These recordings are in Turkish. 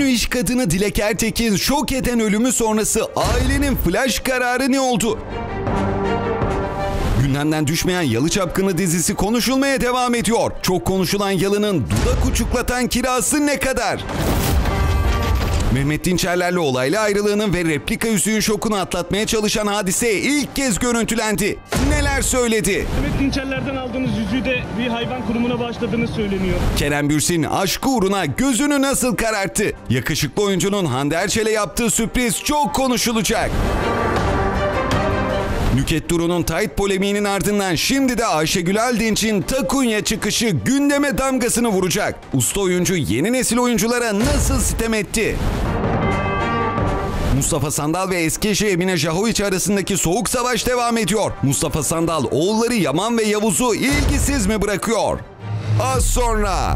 iş kadını Dilek Ertek'in şok eden ölümü sonrası ailenin flash kararı ne oldu? Gündemden düşmeyen Yalı Çapkını dizisi konuşulmaya devam ediyor. Çok konuşulan Yalı'nın dudak uçuklatan kirası ne kadar? Mehmet Dinçerler'le olaylı ayrılığının ve replika yüzüğün şokunu atlatmaya çalışan Hadise ilk kez görüntülendi. Neler söyledi? Mehmet Dinçerler'den aldığınız yüzüğü de bir hayvan kurumuna bağışladığını söyleniyor. Kerem Bürsin aşkı uğruna gözünü nasıl kararttı? Yakışıklı oyuncunun Hande Erçel'e yaptığı sürpriz çok konuşulacak. Nükhet Duru'nun tight polemiğinin ardından şimdi de Ayşegül Aldinç'in takunya çıkışı gündeme damgasını vuracak. Usta oyuncu yeni nesil oyunculara nasıl sitem etti? Mustafa Sandal ve eski eşi Emine Jahoviç arasındaki soğuk savaş devam ediyor. Mustafa Sandal oğulları Yaman ve Yavuz'u ilgisiz mi bırakıyor? Az sonra...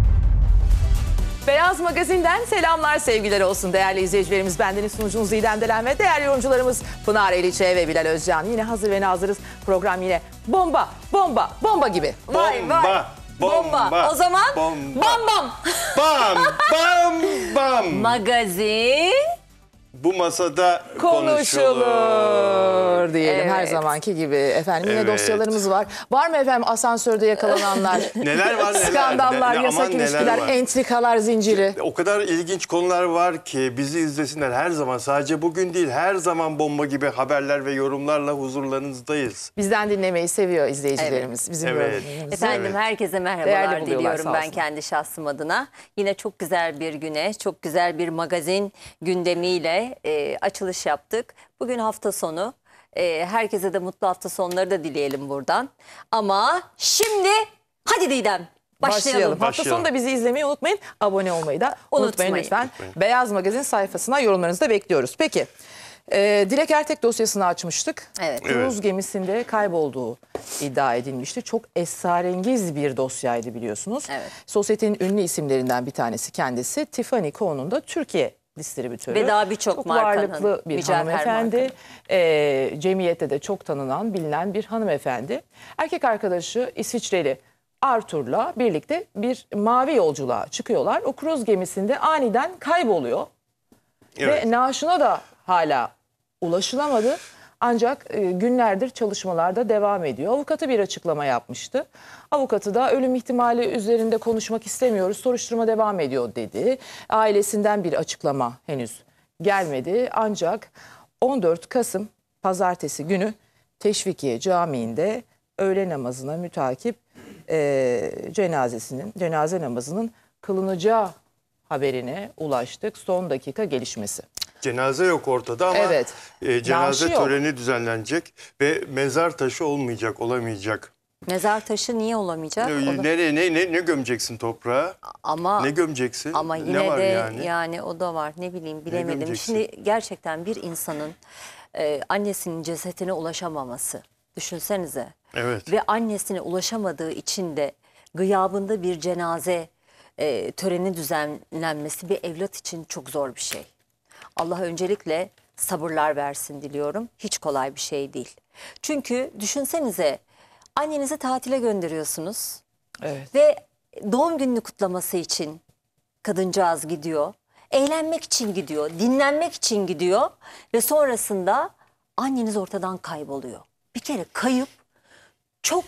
Beyaz Magazin'den selamlar, sevgiler olsun değerli izleyicilerimiz. Bendeniz sunucunuz İdem Delen ve değerli yorumcularımız Pınar Eliçe ve Bilal Özcan. Yine hazır ve nazırız. Program yine bomba, bomba, bomba gibi. Vay vay. Bomba. O zaman Bam bam. Bam bam bam. Magazin Bu masada konuşulur diyelim, Evet. her zamanki gibi. Efendim yine Evet. dosyalarımız var. Var mı efendim asansörde yakalananlar? Neler var neler. Skandallar, Aman yasak neler ilişkiler, var. entrikalar zinciri. O kadar ilginç konular var ki bizi izlesinler her zaman. Sadece bugün değil, her zaman bomba gibi haberler ve yorumlarla huzurlarınızdayız. Bizden dinlemeyi seviyor izleyicilerimiz. Bizim Evet. yorumlarımızı. Efendim Evet. herkese Değerli merhabalar buluyorlar, diliyorum sağ ben olsun. kendi şahsım adına. Yine çok güzel bir güne, çok güzel bir magazin gündemiyle açılış yaptık. Bugün hafta sonu. Herkese de mutlu hafta sonları da dileyelim buradan. Ama şimdi hadi Didem başlayalım. Hafta sonu da bizi izlemeyi unutmayın. Abone olmayı da unutmayın lütfen. Beyaz Magazin sayfasına yorumlarınızı da bekliyoruz. Peki, Dilek Ertek dosyasını açmıştık. Evet. Kruz gemisinde kaybolduğu iddia edilmişti. Çok esrarengiz bir dosyaydı biliyorsunuz. Evet. Sosyetenin ünlü isimlerinden bir tanesi kendisi. Tiffany Co'nun da Türkiye distribütörü. Ve daha birçok çok markanın, varlıklı bir mücevher hanımefendi. Cemiyette de çok tanınan, bilinen bir hanımefendi. Erkek arkadaşı İsviçreli Arthur'la birlikte bir mavi yolculuğa çıkıyorlar. O kruz gemisinde aniden kayboluyor. Evet. Ve naaşına da hala ulaşılamadı. Ancak günlerdir çalışmalarda devam ediyor. Avukatı bir açıklama yapmıştı. Avukatı da ölüm ihtimali üzerinde konuşmak istemiyoruz, soruşturma devam ediyor dedi. Ailesinden bir açıklama henüz gelmedi. Ancak 14 Kasım Pazartesi günü Teşvikiye Camii'nde öğle namazına mütakip cenaze namazının kılınacağı haberine ulaştık. Son dakika gelişmesi. Cenaze yok ortada ama Evet. cenaze Naaşı yok. töreni düzenlenecek ve mezar taşı olamayacak. Mezar taşı niye olamayacak? Ne gömeceksin toprağa? Ama Ne gömeceksin? Ama Ne yine var de yani? o da var. Ne bileyim bilemedim. gömeceksin? Şimdi gerçekten bir insanın annesinin cesetine ulaşamaması. Düşünsenize. Evet. Ve annesine ulaşamadığı için de gıyabında bir cenaze töreni düzenlenmesi bir evlat için çok zor bir şey. Allah öncelikle sabırlar versin diliyorum. Hiç kolay bir şey değil. Çünkü düşünsenize annenizi tatile gönderiyorsunuz. Evet. Ve doğum gününü kutlaması için kadıncağız gidiyor. Eğlenmek için gidiyor, dinlenmek için gidiyor ve sonrasında anneniz ortadan kayboluyor. Bir kere kayıp çok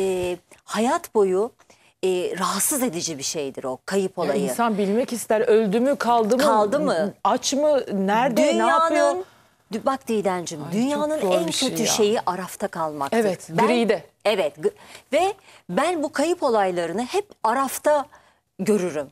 hayat boyu rahatsız edici bir şeydir o kayıp olayı. İnsan bilmek ister, öldü mü, kaldı mı? Kaldı mı? Aç mı? Nerede? Ne yapıyor? Bak Didemciğim, Ay, dünyanın çok zor en bir şey kötü ya. şeyi arafta kalmaktır. Evet, gride. Evet ve ben bu kayıp olaylarını hep arafta görürüm.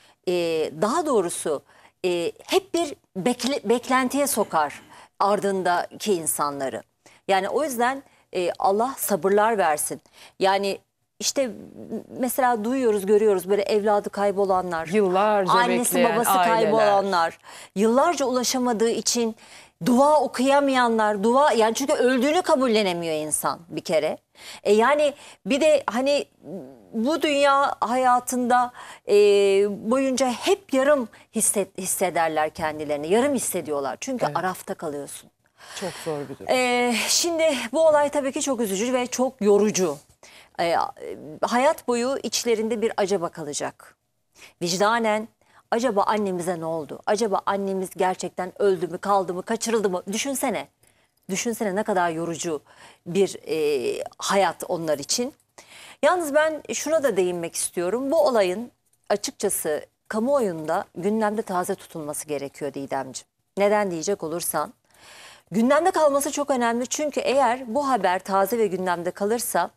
Daha doğrusu hep bir beklentiye sokar ardındaki insanları. Yani o yüzden Allah sabırlar versin. Yani işte mesela duyuyoruz, görüyoruz böyle evladı kaybolanlar. Yıllarca annesi bekleyen babası aileler. kaybolanlar. Yıllarca ulaşamadığı için dua okuyamayanlar. Yani çünkü öldüğünü kabullenemiyor insan bir kere. Yani bir de hani bu dünya hayatında boyunca hep yarım hissederler kendilerini. Yarım hissediyorlar. Çünkü arafta kalıyorsun. Çok zor bir durum. Şimdi bu olay tabii ki çok üzücü ve çok yorucu. Hayat boyu içlerinde bir acaba kalacak. Vicdanen Acaba annemize ne oldu? Acaba annemiz gerçekten öldü mü, kaldı mı, kaçırıldı mı? Düşünsene. Düşünsene ne kadar yorucu bir hayat onlar için. Yalnız ben şuna da değinmek istiyorum. Bu olayın açıkçası kamuoyunda gündemde taze tutulması gerekiyor Didemciğim. Neden diyecek olursan, gündemde kalması çok önemli. Çünkü eğer bu haber taze ve gündemde kalırsa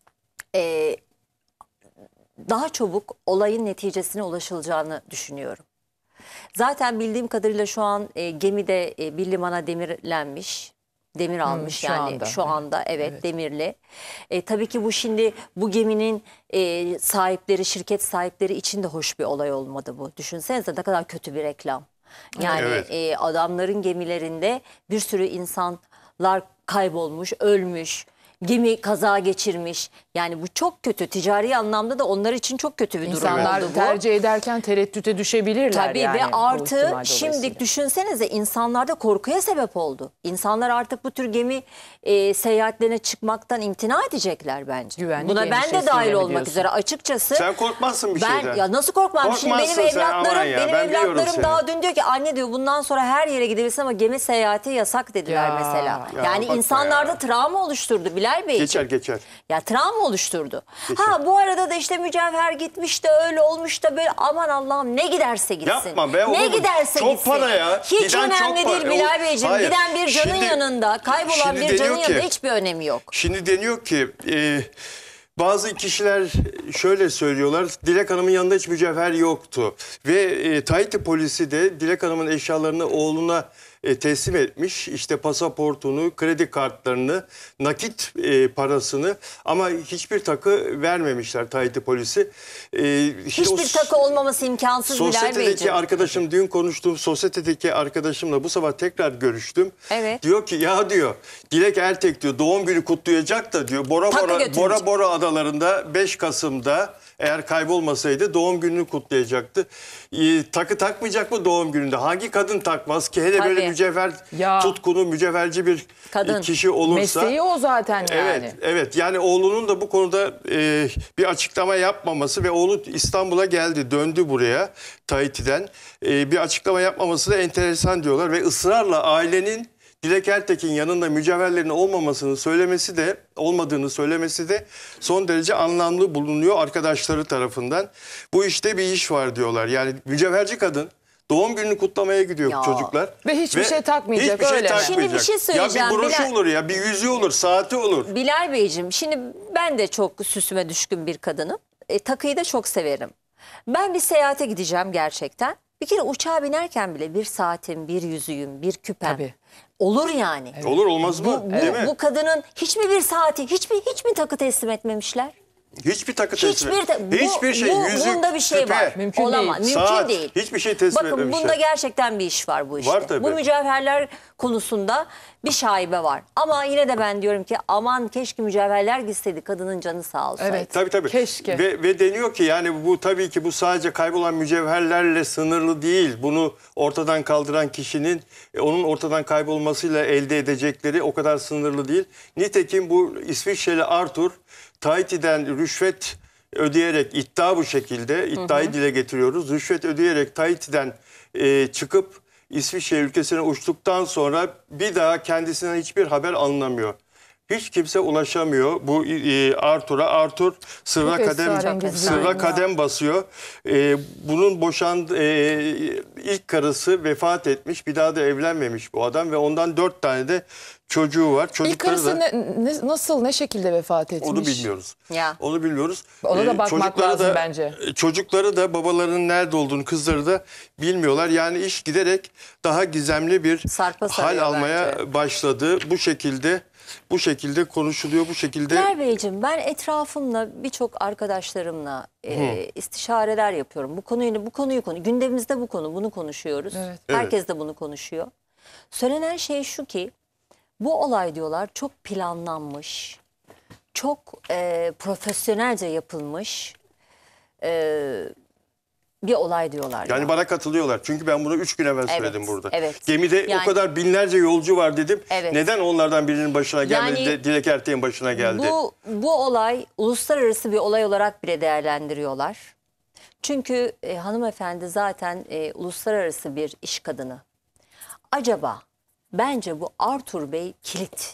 daha çabuk olayın neticesine ulaşılacağını düşünüyorum. Zaten bildiğim kadarıyla şu an gemide bir limana demirlenmiş. Demir almış şu yani anda. şu anda evet, demirli. Tabii ki bu şimdi bu geminin sahipleri, şirket sahipleri için de hoş bir olay olmadı bu. Düşünsenize ne kadar kötü bir reklam. Yani Evet. adamların gemilerinde bir sürü insanlar kaybolmuş, ölmüş. Gemi kaza geçirmiş. Yani bu çok kötü. Ticari anlamda da onlar için çok kötü bir durum İnsanlar oldu bu. tercih ederken tereddüte düşebilirler. Tabii yani, ve bu artı ihtimal şimdi dolayısıyla. düşünsenize insanlarda korkuya sebep oldu. İnsanlar artık bu tür gemi seyahatlerine çıkmaktan imtina edecekler bence. Güvenlik Buna ben de endişesiyle dahil mi olmak diyorsun? üzere açıkçası. Sen korkmazsın bir şeyden. Ya nasıl korkmam? Şimdi benim Korkmazsın sen, aman evlatlarım, ya, benim ben biliyorum evlatlarım seni. daha dün diyor ki anne diyor bundan sonra her yere gidebilirsin ama gemi seyahati yasak dediler Ya. mesela. Ya Yani bakma insanlarda ya. travma oluşturdu Bilal Bey. Geçer. Ya travma oluşturdu. Ha bu arada da işte Mücevher gitmiş de öyle olmuş da böyle aman Allah'ım ne giderse gitsin. Yapma be, Ne olur mu? giderse Çok gitsin. para ya. Hiç Giden çok önemli para. değil Bilal Beyciğim. Hayır. Giden bir canın Şimdi- yanında, kaybolan şimdi bir canın deniyor ki- yanında hiçbir önemi yok. Şimdi deniyor ki bazı kişiler şöyle söylüyorlar. Dilek Hanım'ın yanında hiç mücevher yoktu. Ve Tahiti polisi de Dilek Hanım'ın eşyalarını oğluna teslim etmiş. İşte pasaportunu, kredi kartlarını, nakit parasını ama hiçbir takı vermemişler Tahiti polisi. İşte Hiçbir takı olmaması imkansız Bilal Sosyetedeki Beyciğim. arkadaşım, dün konuştuğum sosyetedeki arkadaşımla bu sabah tekrar görüştüm. Evet. Diyor ki ya diyor Dilek Ertek diyor doğum günü kutlayacak da diyor Takı götürecek. Bora Bora adalarında 5 Kasım'da eğer kaybolmasaydı doğum gününü kutlayacaktı. Takı takmayacak mı doğum gününde? Hangi kadın takmaz ki? Hele Tabii. böyle mücevher Ya. tutkunu, mücevherci bir Kadın. kişi olursa. Mesleği o zaten yani. Evet yani oğlunun da bu konuda bir açıklama yapmaması ve oğlu İstanbul'a geldi, döndü buraya Tahiti'den. Bir açıklama yapmaması da enteresan diyorlar ve ısrarla ailenin Dilek Ertek'in yanında mücevherlerin olmadığını söylemesi de son derece anlamlı bulunuyor arkadaşları tarafından. Bu işte bir iş var diyorlar. Yani mücevherci kadın doğum gününü kutlamaya gidiyor Ya. çocuklar. Ve hiçbir şey takmayacak, hiçbir şey öyle mi? takmayacak. Şimdi bir şey söyleyeceğim, Ya bir broşu Bilal. olur ya, bir yüzüğü olur, saati olur. Bilal Beyciğim şimdi ben de çok süsüme düşkün bir kadınım. Takıyı da çok severim. Ben bir seyahate gideceğim gerçekten. Bir kere uçağa binerken bile bir saatim, bir yüzüğüm, bir küpem Tabii. olur yani. Olur olmaz mı? Değil mi? Bu kadının hiçbir bir saati, hiçbir takı teslim etmemişler. Hiçbir takı teslim Hiçbir şey, yüzük, bunda bir şey küpe, var. Mümkün Olamaz. değil. Mümkün saat, değil. hiçbir şey teslim Bakın etmemişler. bunda gerçekten bir iş var bu işte. Var tabii. Bu mücevherler konusunda bir şaibe var. Ama yine de ben diyorum ki aman keşke mücevherler gitseydi kadının canı sağ olsaydı. Evet. Tabii. Keşke. Ve deniyor ki yani bu tabii ki bu sadece kaybolan mücevherlerle sınırlı değil. Bunu ortadan kaldıran kişinin onun ortadan kaybolmasıyla elde edecekleri o kadar sınırlı değil. Nitekim bu İsviçreli Arthur Tahiti'den rüşvet ödeyerek bu şekilde iddiayı dile getiriyoruz. Rüşvet ödeyerek Tahiti'den çıkıp İsviçre ülkesine uçtuktan sonra bir daha kendisinden hiçbir haber alınamıyor. Hiç kimse ulaşamıyor bu Arthur'a. Arthur sırra Çok kadem esrarengiz bir sırra durum ya. kadem basıyor. Bunun ilk karısı vefat etmiş. Bir daha da evlenmemiş bu adam ve ondan 4 tane de çocuğu var. İlk Çocukları karısı da nasıl, ne şekilde vefat etmiş? onu bilmiyoruz. Ya. Onu bilmiyoruz. Ona da bakmak Çocukları lazım da, bence. Çocukları da babalarının nerede olduğunu, kızları da bilmiyorlar. Yani iş giderek daha gizemli bir Sarpa hal sarıyor almaya bence. başladı. Bu şekilde konuşuluyor. Bu şekilde Bilal Beyciğim ben etrafımla birçok arkadaşlarımla istişareler yapıyorum. Bu konuyu gündemimizde bunu konuşuyoruz. Evet. Herkes de bunu konuşuyor. Söylenen şey şu ki bu olay diyorlar çok planlanmış, çok profesyonelce yapılmış bir olay diyorlar. yani ya. bana katılıyorlar. Çünkü ben bunu 3 gün evvel söyledim burada. evet. Gemide Yani- o kadar binlerce yolcu var dedim. Evet. Neden onlardan birinin başına gelmedi Yani de Dilek Ertek'in başına geldi? Bu olay uluslararası bir olay olarak bile değerlendiriyorlar. Çünkü hanımefendi zaten uluslararası bir iş kadını. Acaba bence bu Arthur Bey kilit.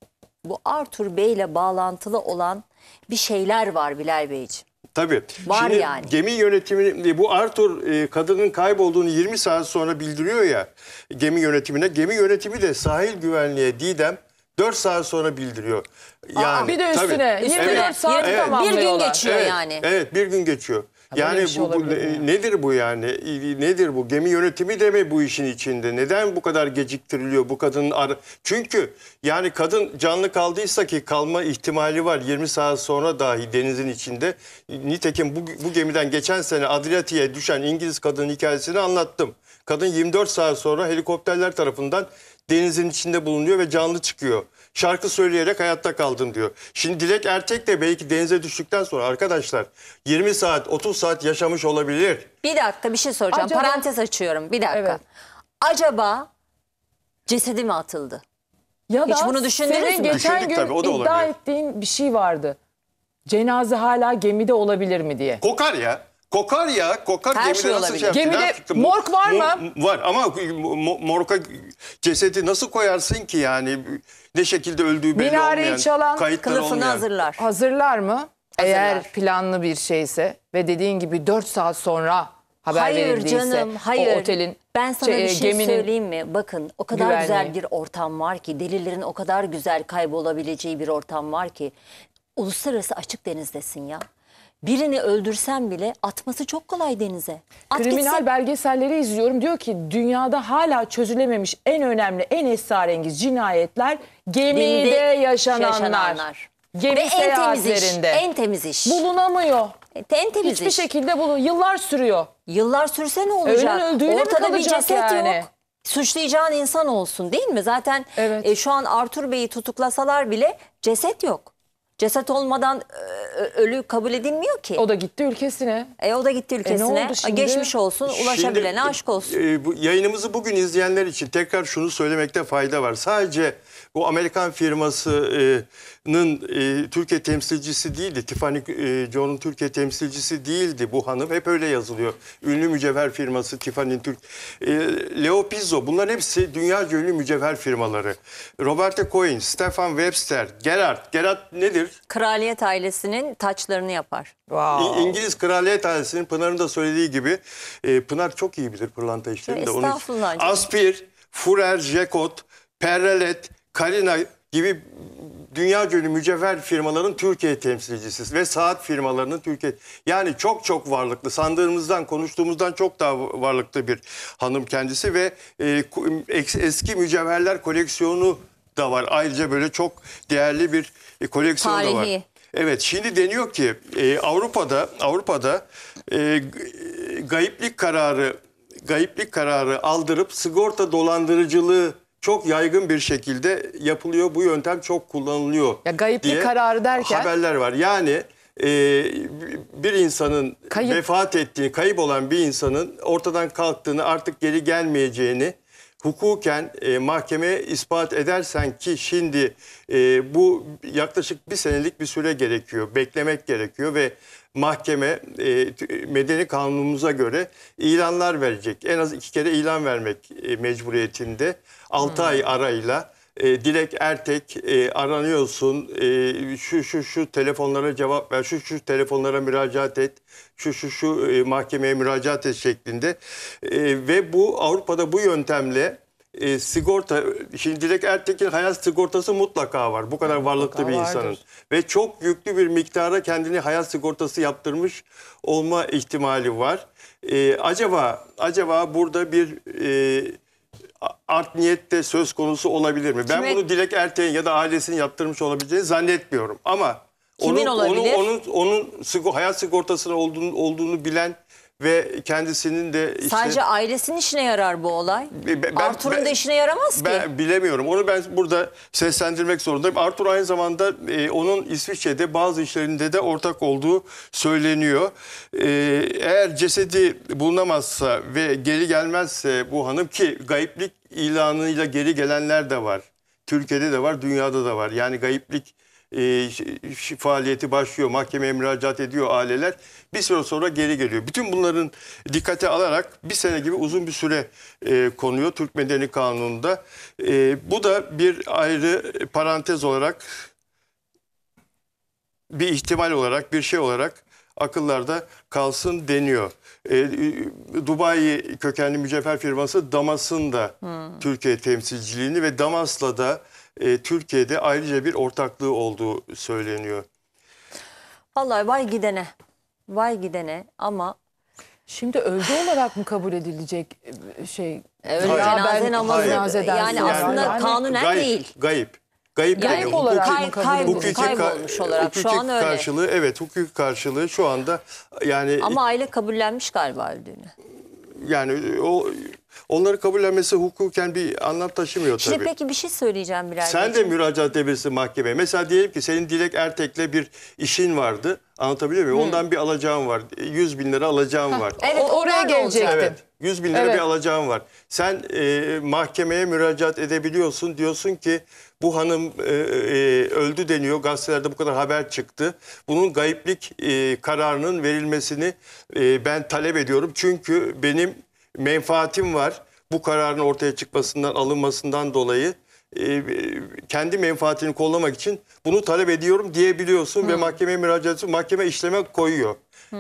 Bu Arthur Bey ile bağlantılı olan bir şeyler var Bilal Beyciğim. Tabii. Var Şimdi yani. gemi yönetimini, bu Arthur kadının kaybolduğunu 20 saat sonra bildiriyor ya gemi yönetimine. Gemi yönetimi de sahil güvenliğe Didem 4 saat sonra bildiriyor. Yani bir de üstüne, 24 saat Bir tamamlıyorlar. gün geçiyor Evet, yani. evet, bir gün geçiyor. böyle Yani bir şey olabilir mi ya? nedir bu yani? Nedir bu? Gemi yönetimi de mi bu işin içinde? Neden bu kadar geciktiriliyor bu kadının? Çünkü yani kadın canlı kaldıysa ki kalma ihtimali var 20 saat sonra dahi denizin içinde. Nitekim bu gemiden geçen sene Adriyatik'e düşen İngiliz kadının hikayesini anlattım. Kadın 24 saat sonra helikopterler tarafından denizin içinde bulunuyor ve canlı çıkıyor. Şarkı söyleyerek hayatta kaldım diyor. Şimdi Dilek Ertek de belki denize düştükten sonra arkadaşlar 20 saat 30 saat yaşamış olabilir. Bir dakika bir şey soracağım. Acaba- Parantez açıyorum. Bir dakika. Evet. Acaba cesedi mi atıldı? Ya Hiç da bunu düşündünüz senin mü? geçen Düşündük gün tabii, o da iddia olabilir. ettiğin bir şey vardı. Cenaze hala gemide olabilir mi diye. Kokar ya. Kokar ya. Kokar Her gemide şey nasıl olabilir. yaptı? Gemide Ne yaptı? morg var mı? Var ama morga cesedi nasıl koyarsın ki yani? Ne şekilde öldüğü belli Minareyi olmayan, çalan kayıtları Kılıfını olmayan. hazırlar. Hazırlar mı? Hazırlar. Eğer planlı bir şeyse ve dediğin gibi 4 saat sonra haber Hayır verildiyse canım, hayır. o otelin Ben sana bir şey geminin söyleyeyim mi? Bakın o kadar güvenliği. güzel bir ortam var ki, delillerin o kadar güzel kaybolabileceği bir ortam var ki. Uluslararası açık denizdesin ya. Birini öldürsen bile atması çok kolay denize. At kriminal gitsin. belgeselleri izliyorum. Diyor ki dünyada hala çözülememiş en önemli, en esrarengiz cinayetler gemide Denizde yaşananlar. Gemi Ve en temiz iş. seyahatlerinde. En temiz iş. Bulunamıyor. En temiz Hiçbir iş. şekilde yıllar sürüyor. Yıllar sürse ne olacak? Ölen öldüğüne mi Ortada bir kalacak ceset yani? yok. Suçlayacağın insan olsun değil mi? Zaten Evet. şu an Arthur Bey'i tutuklasalar bile ceset yok. Ceset olmadan ölü kabul edilmiyor ki. O da gitti ülkesine. O da gitti ülkesine. oldu şimdi? Geçmiş olsun, ulaşabilene Şimdi, aşk olsun. Bu yayınımızı bugün izleyenler için tekrar şunu söylemekte fayda var. Sadece bu Amerikan firmasının Türkiye temsilcisi değildi. Tiffany John'un Türkiye temsilcisi değildi bu hanım. Hep öyle yazılıyor. Ünlü mücevher firması Tiffany'nin Leo Pizzo, bunların hepsi dünyaca ünlü mücevher firmaları. Roberto Coin, Stefan Webster, Gerard nedir? Kraliyet ailesinin taçlarını yapar. Wow. İngiliz kraliyet ailesinin Pınar'ın da söylediği gibi Pınar çok iyi bilir pırlanta işlerini de. Estağfurullah canım. Aspir, Furer, Jekot, Perrelet, Carina gibi dünya ünlü mücevher firmaların Türkiye temsilcisi ve saat firmalarının Türkiye, yani çok varlıklı, sandığımızdan, konuştuğumuzdan çok daha varlıklı bir hanım kendisi ve eski mücevherler koleksiyonu da var. Ayrıca böyle çok değerli bir koleksiyon da var. Tarihi. Evet, şimdi deniyor ki Avrupa'da gayiplik kararı aldırıp sigorta dolandırıcılığı çok yaygın bir şekilde yapılıyor. Bu yöntem çok kullanılıyor. Ya gayiplik diye kararı derken? haberler var. Yani bir insanın vefat ettiğini, kayıp olan bir insanın ortadan kalktığını, artık geri gelmeyeceğini hukuken mahkemeye ispat edersen ki şimdi bu yaklaşık 1 senelik bir süre gerekiyor, beklemek gerekiyor ve mahkeme medeni kanunumuza göre ilanlar verecek. En az 2 kere ilan vermek mecburiyetinde 6 ay arayla. Dilek Ertek aranıyorsun, şu telefonlara cevap ver, şu telefonlara müracaat et, şu mahkemeye müracaat et şeklinde. Ve bu Avrupa'da bu yöntemle sigorta, şimdi Dilek Ertek'in hayat sigortası mutlaka var. Bu kadar varlıklı bir insanın. Vardır. Ve çok yüklü bir miktara kendini hayat sigortası yaptırmış olma ihtimali var. Acaba burada bir art niyette söz konusu olabilir mi? Ben bunu Dilek Ertek'in ya da ailesinin yaptırmış olabileceğini zannetmiyorum. Ama Kimin olabilir? onun hayat sigortasının olduğunu bilen ve kendisinin de işte... Sadece ailesinin işine yarar bu olay. Arthur'un da işine yaramaz ki. Ben bilemiyorum. Onu ben burada seslendirmek zorundayım. Arthur aynı zamanda onun İsviçre'de bazı işlerinde de ortak olduğu söyleniyor. Eğer cesedi bulunamazsa ve geri gelmezse bu hanım, ki gayiplik ilanıyla geri gelenler de var. Türkiye'de de var, dünyada da var. Yani gayiplik faaliyeti başlıyor. Mahkemeye müracaat ediyor aileler. Bir süre sonra geri geliyor. Bütün bunların dikkate alarak bir sene gibi uzun bir süre konuyor Türk Medeni Kanunu'nda. Bu da bir ayrı parantez olarak, bir ihtimal olarak, bir şey olarak akıllarda kalsın deniyor. Dubai kökenli mücevher firması Damas'ın da Türkiye temsilciliğini ve Damas'la da Türkiye'de ayrıca bir ortaklığı olduğu söyleniyor. Vallahi vay gidene. Vay gidene ama Şimdi öldü olarak mı kabul edilecek şey? öyle Hayır. cenaze namazı Cenazeden yani sonra. aslında Yani kanunen değil. Gayip Gayip deniyor. olarak Hukuki- mı kabul edilecek? Kaybolmuş olarak şu an öyle. karşılığı, evet, hukuki karşılığı şu anda yani Ama aile kabullenmiş galiba öldüğünü. yani onları kabullenmesi hukuken bir anlam taşımıyor Şimdi tabii. peki bir şey söyleyeceğim Bilal Sen de Beyciğim. müracaat edebilirsin mahkemeye. Mesela diyelim ki senin Dilek Ertek'le bir işin vardı. Anlatabiliyor muyum? Ondan bir alacağın var. 100 bin lira alacağın var. Evet, Oraya onlar da olacak. gelecektim. Evet. 100 bin lira Evet. bir alacağın var. Sen mahkemeye müracaat edebiliyorsun. Diyorsun ki bu hanım öldü deniyor. Gazetelerde bu kadar haber çıktı. Bunun gayiplik kararının verilmesini ben talep ediyorum. Çünkü benim menfaatim var. Bu kararın ortaya çıkmasından, alınmasından dolayı kendi menfaatini kollamak için bunu talep ediyorum diyebiliyorsun ve mahkemeye müracaat ediyorsun. Mahkeme işleme koyuyor.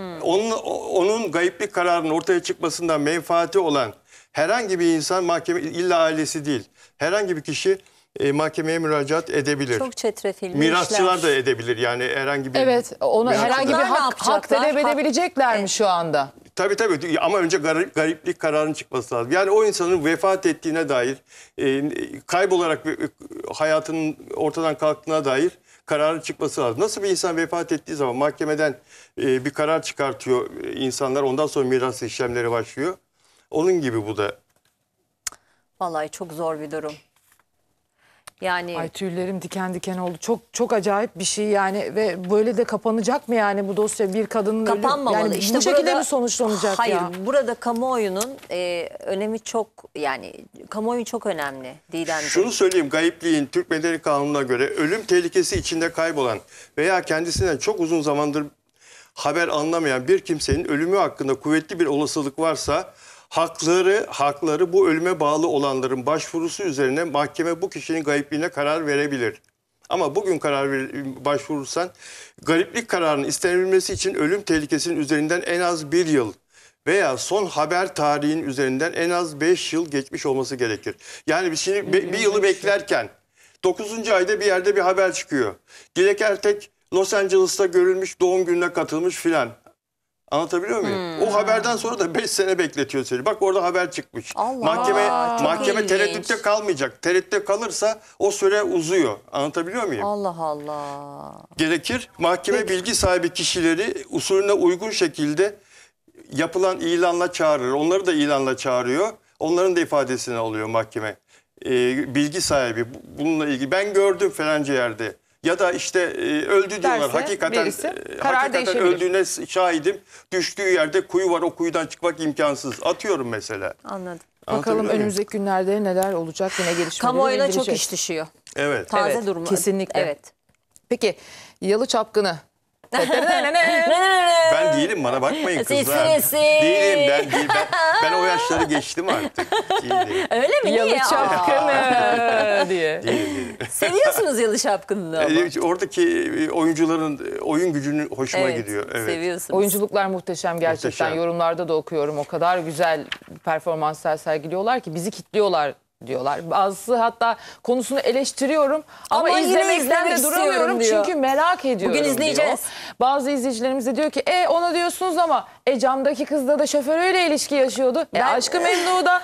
Onun gayiplik kararının ortaya çıkmasından menfaati olan herhangi bir insan, mahkeme illa ailesi değil, herhangi bir kişi mahkemeye müracaat edebilir. Çok çetrefilli Mirasçılar işler. da edebilir yani herhangi bir... Evet, ona Mirasçılar herhangi bir ne hak yapacaklar? talep edebilecekler mi Evet. şu anda? Tabii ama önce gariplik kararının çıkması lazım. Yani o insanın vefat ettiğine dair, kaybolarak hayatının ortadan kalktığına dair kararın çıkması lazım. Nasıl bir insan vefat ettiği zaman mahkemeden bir karar çıkartıyor insanlar, ondan sonra miras işlemleri başlıyor. Onun gibi bu da. Vallahi çok zor bir durum. Yani Ay tüylerim diken diken oldu. Çok çok acayip bir şey yani ve böyle de kapanacak mı yani bu dosya bir kadının ölümü? kapanmamalı. Yani İşte bu şekilde burada, mi sonuçlanacak hayır, ya? burada kamuoyunun önemi çok, yani kamuoyu çok önemli Didemciğim. Şunu söyleyeyim, gayipliğin Türk Medeni Kanunu'na göre ölüm tehlikesi içinde kaybolan veya kendisinden çok uzun zamandır haber anlamayan bir kimsenin ölümü hakkında kuvvetli bir olasılık varsa hakları bu ölüme bağlı olanların başvurusu üzerine mahkeme bu kişinin gayipliğine karar verebilir. Ama bugün başvurursan gariplik kararının istenilmesi için ölüm tehlikesinin üzerinden en az 1 yıl veya son haber tarihinin üzerinden en az 5 yıl geçmiş olması gerekir. Yani biz şimdi bir yılı beklerken 9. ayda bir yerde bir haber çıkıyor. Dilek Ertek Los Angeles'ta görülmüş, doğum gününe katılmış filan. Anlatabiliyor muyum? O haberden sonra da 5 sene bekletiyor seni. Bak orada haber çıkmış. Allah, Mahkeme çok tereddütte ilginç. kalmayacak. Tereddütte kalırsa o süre uzuyor. Anlatabiliyor muyum? Allah Allah. Gerekir. Mahkeme bilgi sahibi kişileri usulüne uygun şekilde yapılan ilanla çağırır. Onları da ilanla çağırıyor. Onların da ifadesini alıyor mahkeme. Bilgi sahibi bununla ilgili. Ben gördüm falanca yerde. Ya da işte öldü diyorlar. Derse Hakikaten birisi karar değişebilir. öldüğüne şahidim. Düştüğü yerde kuyu var. O kuyudan çıkmak imkansız. Atıyorum mesela. Anladım. Bakalım Anlatabiliyor muyum? önümüzdeki günlerde neler olacak, yine gelişmeleri Kamuoyuna çok bildireceğiz. iş düşüyor. Evet. Taze Evet, durum. kesinlikle. Evet. Peki Yalı Çapkını. Ben değilim, bana bakmayın kızlar. Sesiniz. Değilim ben. Ben o yaşları geçtim artık. Değilim. Öyle mi? Yalı Niye? Aa, Çapkını diye. Değilim. seviyorsunuz Yalı Şapkın'ı ama. Oradaki oyuncuların oyun gücünü hoşuma Evet, gidiyor. Evet. seviyorsunuz. Oyunculuklar muhteşem gerçekten. Muhteşem. Yorumlarda da okuyorum. O kadar güzel performanslar sergiliyorlar ki bizi kitliyorlar diyorlar. Bazısı hatta konusunu eleştiriyorum ama Ama yine izlemekten izlemek de duramıyorum istiyorum diyor. çünkü merak ediyorum Bugün izleyeceğiz. diyor. Bazı izleyicilerimiz de diyor ki ona diyorsunuz ama camdaki kızla da şoförüyle ilişki yaşıyordu. Aşk-ı Memnu'da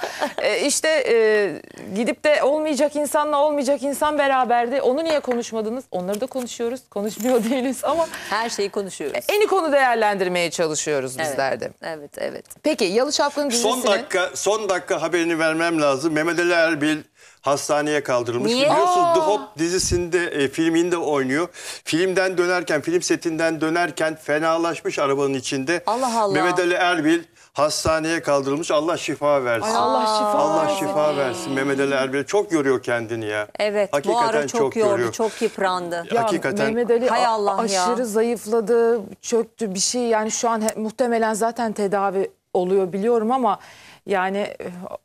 gidip de olmayacak insanla olmayacak insan beraberdi. Onu niye konuşmadınız? Onları da konuşuyoruz. Konuşmuyor değiliz ama Her şeyi konuşuyoruz. en konu değerlendirmeye çalışıyoruz bizler de. Evet. Peki Yalı Çapkını dizisinin... Son dakika haberini vermem lazım. Mehmet Ali Erbil hastaneye kaldırılmış. Niye? Biliyorsunuz The Hope dizisinde, filminde oynuyor. Filmden dönerken, film setinden dönerken fenalaşmış arabanın içinde. Allah Allah. Mehmet Ali Erbil hastaneye kaldırılmış. Allah şifa versin. Ay Allah şifa Allah versin. şifa versin Mehmet Ali Erbil. Çok yoruyor kendini ya. Evet, bu ara çok yordu, çok yıprandı. Ya Hakikaten. Mehmet Ali Hay Allah ya. aşırı zayıfladı, çöktü bir şey. Yani şu an muhtemelen zaten tedavi oluyor biliyorum ama yani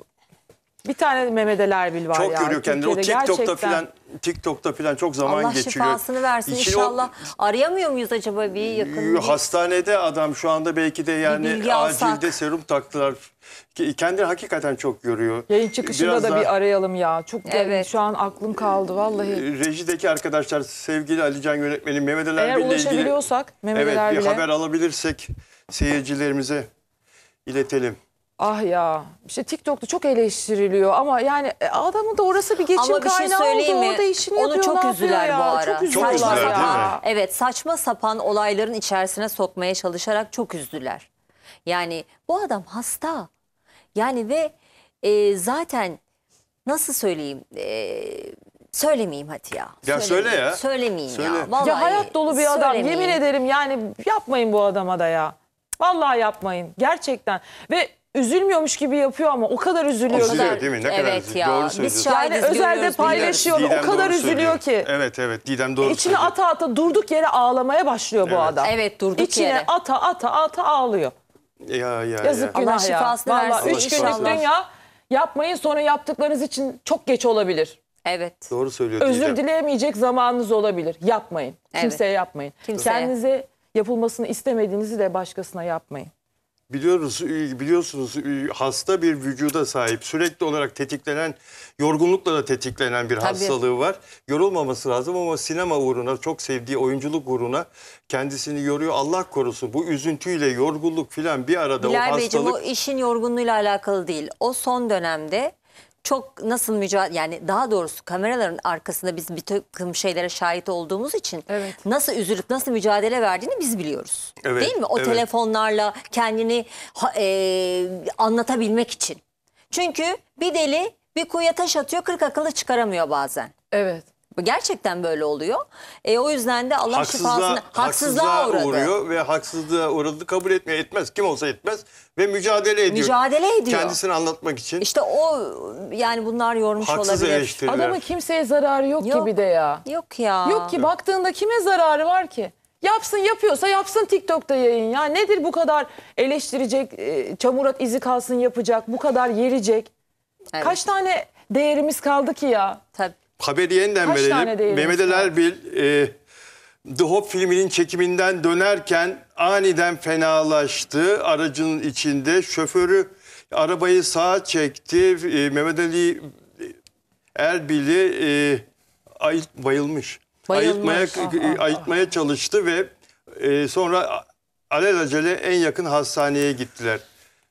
bir tane Mehmet Ali Erbil var Çok ya. görüyor kendini. O Türkiye'de TikTok'ta filan çok zaman Allah geçiriyor. şifasını versin İşin o- inşallah. Arayamıyor muyuz acaba bir yakın? Hastanede adam şu anda belki de yani bilgi alsak. acilde serum taktılar. Kendini hakikaten çok görüyor. Yayın çıkışında Biraz da daha bir arayalım ya. Çok Evet. şu an aklım kaldı vallahi. rejideki arkadaşlar, sevgili Alican yönetmenim Mehmet Ali Eğer Erbil'le ilgili ulaşabiliyorsak Mehmet Ali evet bir Erbil'e. haber alabilirsek seyircilerimize iletelim. Ah ya işte TikTok'ta çok eleştiriliyor ama yani adamın da orası bir geçim Ama bir şey kaynağı söyleyeyim oldu. mi? Orada işini Onu yapıyor, çok ne yapıyor üzdüler ya? bu ara. Çok üzüldüler üzüldüler, ya. değil mi? Evet, saçma sapan olayların içerisine sokmaya çalışarak çok üzdüler. Yani bu adam hasta. Yani ve zaten nasıl söyleyeyim? Söylemeyeyim hadi ya. Ya söyle ya. Söylemeyeyim Söyle. ya. Vallahi Ya hayat dolu bir adam. söylemeyeyim. Yemin ederim yani yapmayın bu adama da ya. Vallahi yapmayın. Gerçekten. Ve üzülmüyormuş gibi yapıyor ama o kadar üzülüyor. Üzülüyor değil mi? Ne kadar Evet üzülüyor. ya. Doğru Biz söylüyorsun. Yani şahidiz, özelde görüyoruz, paylaşıyor. biliyoruz. O kadar doğru üzülüyor söylüyor. ki. Evet Didem doğru İçine söylüyor. ata ata durduk yere ağlamaya başlıyor bu Evet. adam. Evet, durduk İçine yere. ata ata ağlıyor. Ya. Yazık Allah günah ya. şifasını Vallahi versin 3 günlük inşallah. dünya yapmayın, sonra yaptıklarınız için çok geç olabilir. Evet. Doğru söylüyor Özür Didem. dileyemeyecek zamanınız olabilir. Yapmayın. Evet. Kimseye yapmayın. Kimseye. Kendinize yapılmasını istemediğinizi de başkasına yapmayın. Biliyorsunuz hasta bir vücuda sahip, sürekli olarak tetiklenen, yorgunlukla da tetiklenen bir hastalığı var. Yorulmaması lazım ama sinema uğruna, çok sevdiği oyunculuk uğruna kendisini yoruyor. Allah korusun, bu üzüntüyle yorgunluk filan bir arada Bilal o Beyciğim, hastalık. o işin yorgunluğuyla alakalı değil. O son dönemde çok nasıl mücadele, yani daha doğrusu kameraların arkasında biz bir takım şeylere şahit olduğumuz için Evet. nasıl üzülüp nasıl mücadele verdiğini biz biliyoruz. Evet, Değil mi? O evet. telefonlarla kendini anlatabilmek için. Çünkü bir deli bir kuyuya taş atıyor, 40 akıllı çıkaramıyor bazen. Evet. Gerçekten böyle oluyor. O yüzden de Allah şifasını haksızlığa uğradı. uğruyor ve haksızlığa uğradı, kabul etmez. Kim olsa etmez ve mücadele ediyor. Mücadele ediyor. Kendisini anlatmak için. İşte o, yani bunlar yormuş Haksız olabilir. eleştiriler. Adamın kimseye zararı yok Yok. gibi de ya. Yok ya. Yok ki, baktığında kime zararı var ki? Yapıyorsa yapsın TikTok'ta yayın ya. Nedir bu kadar eleştirecek, çamurat izi kalsın yapacak, bu kadar yerecek? Evet. Kaç tane değerimiz kaldı ki ya? Tabii. Haberi yeniden Kaç tane verelim. değerimiz Mehmet Ali var? Erbil The Hope filminin çekiminden dönerken aniden fenalaştı. Aracın içinde şoförü arabayı sağa çekti. Mehmet Ali Erbil'i bayılmış. Ayıltmaya çalıştı ve sonra alelacele en yakın hastaneye gittiler.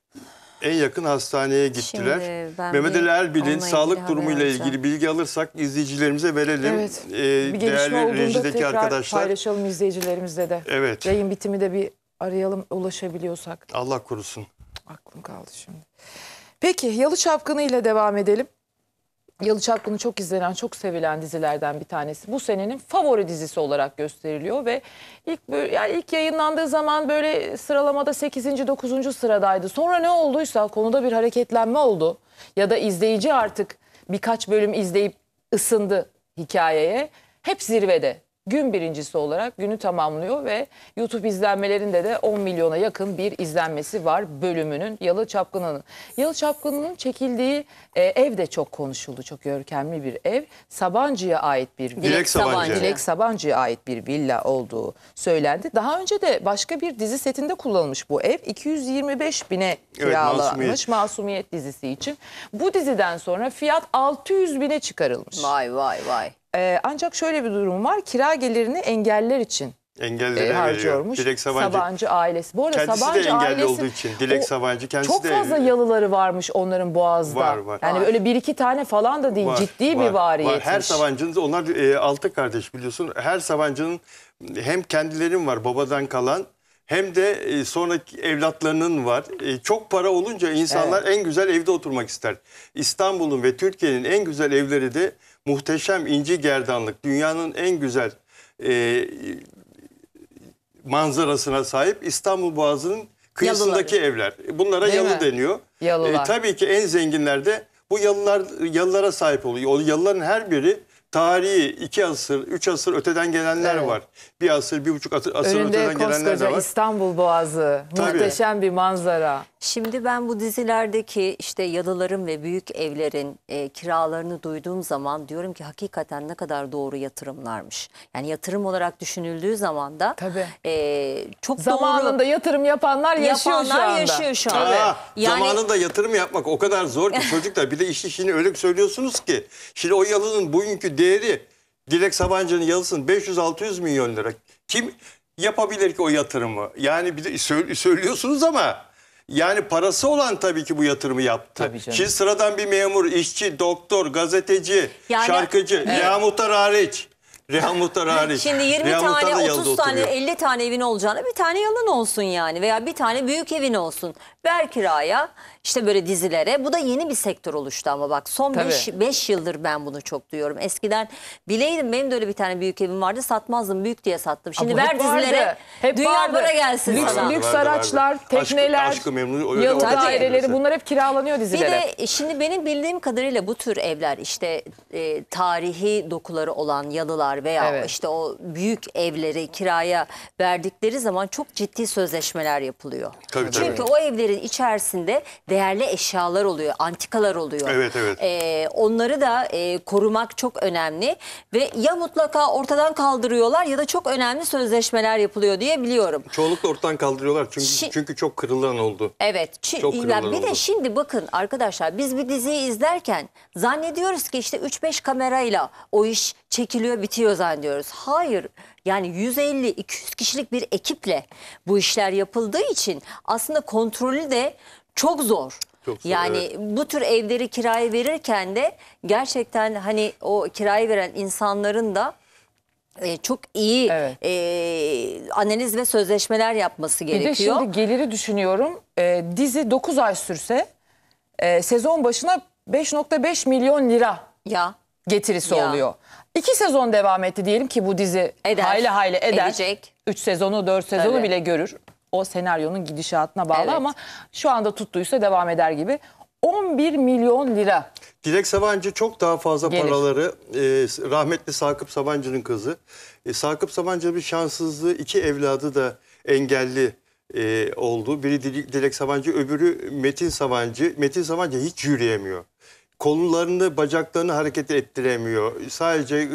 Şimdi ben Mehmet Ali onunla Erbil'in ilgili sağlık haber durumuyla alacağım. ilgili bilgi alırsak izleyicilerimize verelim. Evet. Bir gelişme Değerli olduğunda rejideki tekrar arkadaşlar. paylaşalım izleyicilerimizle de. Evet. Yayın bitimi de bir arayalım, ulaşabiliyorsak. Allah korusun. Aklım kaldı şimdi. Peki Yalı Çapkını ile devam edelim. Yalı Çapkını çok izlenen, çok sevilen dizilerden bir tanesi. Bu senenin favori dizisi olarak gösteriliyor ve ilk yayınlandığı zaman böyle sıralamada 8. 9. sıradaydı. Sonra ne olduysa konuda bir hareketlenme oldu ya da izleyici artık birkaç bölüm izleyip ısındı hikayeye. Hep zirvede. Gün birincisi olarak günü tamamlıyor ve YouTube izlenmelerinde de 10 milyona yakın bir izlenmesi var bölümünün, Yalı Çapkını'nın. Yalı Çapkını'nın çekildiği ev de çok konuşuldu. Çok görkemli bir ev. Sabancı'ya ait bir villa. Dilek Sabancı. Dilek Sabancı'ya ait bir villa olduğu söylendi. Daha önce de başka bir dizi setinde kullanılmış bu ev. 225 bine kiralanmış Masumiyet dizisi için. Bu diziden sonra fiyat 600 bine çıkarılmış. Vay. Ancak şöyle bir durum var. Kira gelirini engelliler için Engellilere harcıyormuş. Dilek Sabancı ailesi. Bu arada Kendisi Sabancı de engelli ailesi, olduğu için. Dilek Sabancı kendisi çok de fazla yalıları varmış onların Boğaz'da. Var. Yani böyle bir iki tane falan da değil. Ciddi bir variyetmiş. Her Sabancı'nın, onlar 6 kardeş biliyorsun. Her Sabancı'nın hem kendilerinin var babadan kalan hem de sonraki evlatlarının var. Çok para olunca insanlar en güzel evde oturmak ister. İstanbul'un ve Türkiye'nin en güzel evleri de muhteşem inci gerdanlık, dünyanın en güzel manzarasına sahip İstanbul Boğazı'nın kıyısındaki evler. Bunlara Değil yalı mi? deniyor. Yalılar. Tabii ki en zenginler de bu yalılara sahip oluyor. O yalıların her biri tarihi 2 asır, 3 asır öteden gelenler Evet. var. 1 asır, 1,5 asır Önünde öteden gelenler de koskoca var. İstanbul Boğazı. Tabii. Muhteşem bir manzara. Şimdi ben bu dizilerdeki işte yalıların ve büyük evlerin kiralarını duyduğum zaman diyorum ki hakikaten ne kadar doğru yatırımlarmış. Yani yatırım olarak düşünüldüğü zaman da Tabii. çok Zamanında yatırım yapanlar yaşıyor şu anda. yaşıyor şu anda. Aa, Yani- Zamanında yatırım yapmak o kadar zor ki çocuklar. Bir de işini öyle söylüyorsunuz ki. Şimdi o yalının bugünkü değeri, Dilek Sabancı'nın yalısının 500-600 milyon lira. Kim yapabilir ki o yatırımı? Yani bir de söylüyorsunuz ama yani parası olan tabii ki bu yatırımı yaptı. Tabii canım. Şimdi sıradan bir memur, işçi, doktor, gazeteci, Yani- şarkıcı, Reha Muhtar hariç. Reha Muhtar hariç. Şimdi 20 Reha Muhtar da tane, yalıda 30 tane, oturuyor. 50 tane evin olacağına bir tane yalın olsun yani. Veya bir tane büyük evin olsun. Ver kiraya, işte böyle dizilere. Bu da yeni bir sektör oluştu ama bak son Tabii. 5 yıldır ben bunu çok duyuyorum. Eskiden bileydim benim de öyle bir tane büyük evim vardı, satmazdım, büyük diye sattım. Şimdi Bu ver hep vardı. dizilere, Hep dünya vardı. para gelsin Lüks, sana. lüks Vardı, araçlar, vardı. tekneler, Aşkı Memnu öyle yalı vardı. daireleri Mesela. bunlar hep kiralanıyor Bir dizilere. de şimdi benim bildiğim kadarıyla bu tür evler işte tarihi dokuları olan yalılar veya Evet. işte o büyük evleri kiraya verdikleri zaman çok ciddi sözleşmeler yapılıyor. Tabii, Çünkü tabii. o evlerin içerisinde değerli eşyalar oluyor, antikalar oluyor. Evet, evet. Onları da korumak çok önemli ve ya mutlaka ortadan kaldırıyorlar ya da çok önemli sözleşmeler yapılıyor diye biliyorum. Çoğunlukla ortadan kaldırıyorlar Şi- çünkü çok kırılan oldu. Evet. Çok Yani kırılgan bir de oldu. şimdi bakın arkadaşlar biz bir diziyi izlerken zannediyoruz ki işte 3-5 kamerayla o iş çekiliyor bitiyor zannediyoruz. Hayır. Yani 150-200 kişilik bir ekiple bu işler yapıldığı için aslında kontrolü de çok zor. Çok zor, Yani evet. bu tür evleri kiraya verirken de gerçekten hani o kirayı veren insanların da çok iyi Evet. analiz ve sözleşmeler yapması Bir de gerekiyor. şimdi geliri düşünüyorum. Dizi 9 ay sürse sezon başına 5,5 milyon lira Ya. getirisi Ya. oluyor. 2 sezon devam etti diyelim ki bu dizi Eder. hayli eder. Edecek. 3 sezonu 4 sezonu Tabii. bile görür. O senaryonun gidişatına bağlı Evet. ama şu anda tuttuysa devam eder gibi. 11 milyon lira. Dilek Sabancı çok daha fazla Gelir. paraları rahmetli Sakıp Sabancı'nın kızı. Sakıp Sabancı'nın bir şanssızlığı, 2 evladı da engelli oldu. Biri Dilek Sabancı, öbürü Metin Sabancı. Metin Sabancı hiç yürüyemiyor. Kollarını, bacaklarını hareket ettiremiyor. Sadece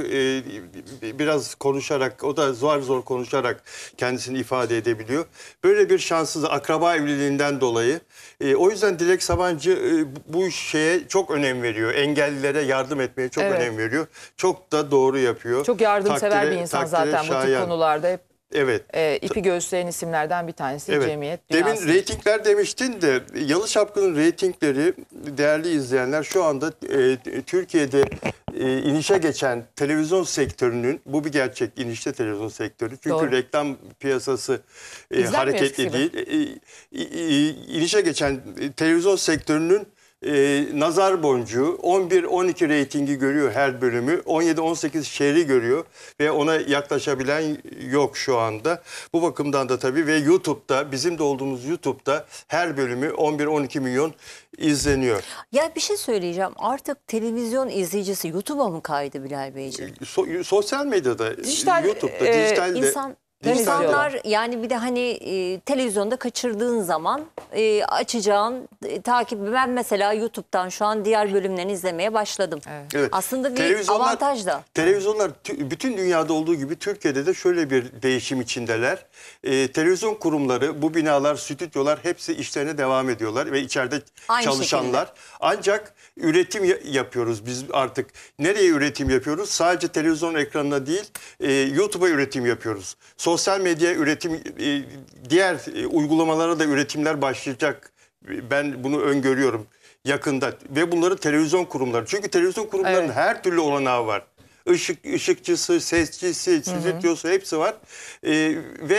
biraz konuşarak, o da zor konuşarak kendisini ifade edebiliyor. Böyle bir şanssız akraba evliliğinden dolayı. O yüzden Dilek Sabancı bu şeye çok önem veriyor. Engellilere yardım etmeye çok Evet. önem veriyor. Çok da doğru yapıyor. Çok yardımsever Takdire- bir insan takdire zaten bu tip şayan. konularda. Hep Evet. ipi göğüsleyen isimlerden bir tanesi Evet. Cemiyet Demin Dünyası. reytingler demiştin de Yalı Çapkın'ın reytingleri değerli izleyenler şu anda Türkiye'de inişe geçen televizyon sektörünün, bu bir gerçek, inişte televizyon sektörü. Çünkü Doğru. reklam piyasası İzlenmiyor hareketli eskisi değil. İnişe geçen televizyon sektörünün nazar boncuğu 11-12 reytingi görüyor her bölümü. 17-18 şehri görüyor ve ona yaklaşabilen yok şu anda. Bu bakımdan da tabii ve YouTube'da, bizim de olduğumuz YouTube'da her bölümü 11-12 milyon izleniyor. Ya bir şey söyleyeceğim. Artık televizyon izleyicisi YouTube'a mı kaydı Bilal Beyciğim? Sosyal medyada, Dijital, YouTube'da, dijitalde. İnsanlar yani bir de hani televizyonda kaçırdığın zaman açacağın takip. Ben mesela YouTube'dan şu an diğer bölümlerini izlemeye başladım. Evet. Aslında bir Televizyonlar- avantaj da. Televizyonlar bütün dünyada olduğu gibi Türkiye'de de şöyle bir değişim içindeler. Televizyon kurumları, bu binalar, stüdyolar hepsi işlerine devam ediyorlar ve içeride Aynı çalışanlar. Ancak üretim yapıyoruz biz artık. Nereye üretim yapıyoruz? Sadece televizyon ekranına değil, YouTube'a üretim yapıyoruz. Sosyal medya üretim, diğer uygulamalara da üretimler başlayacak. Ben bunu öngörüyorum yakında ve bunları televizyon kurumları. Çünkü televizyon kurumlarının Evet. her türlü olanağı var. Işıkçısı, sesçisi, stüdyosu hepsi var. Ve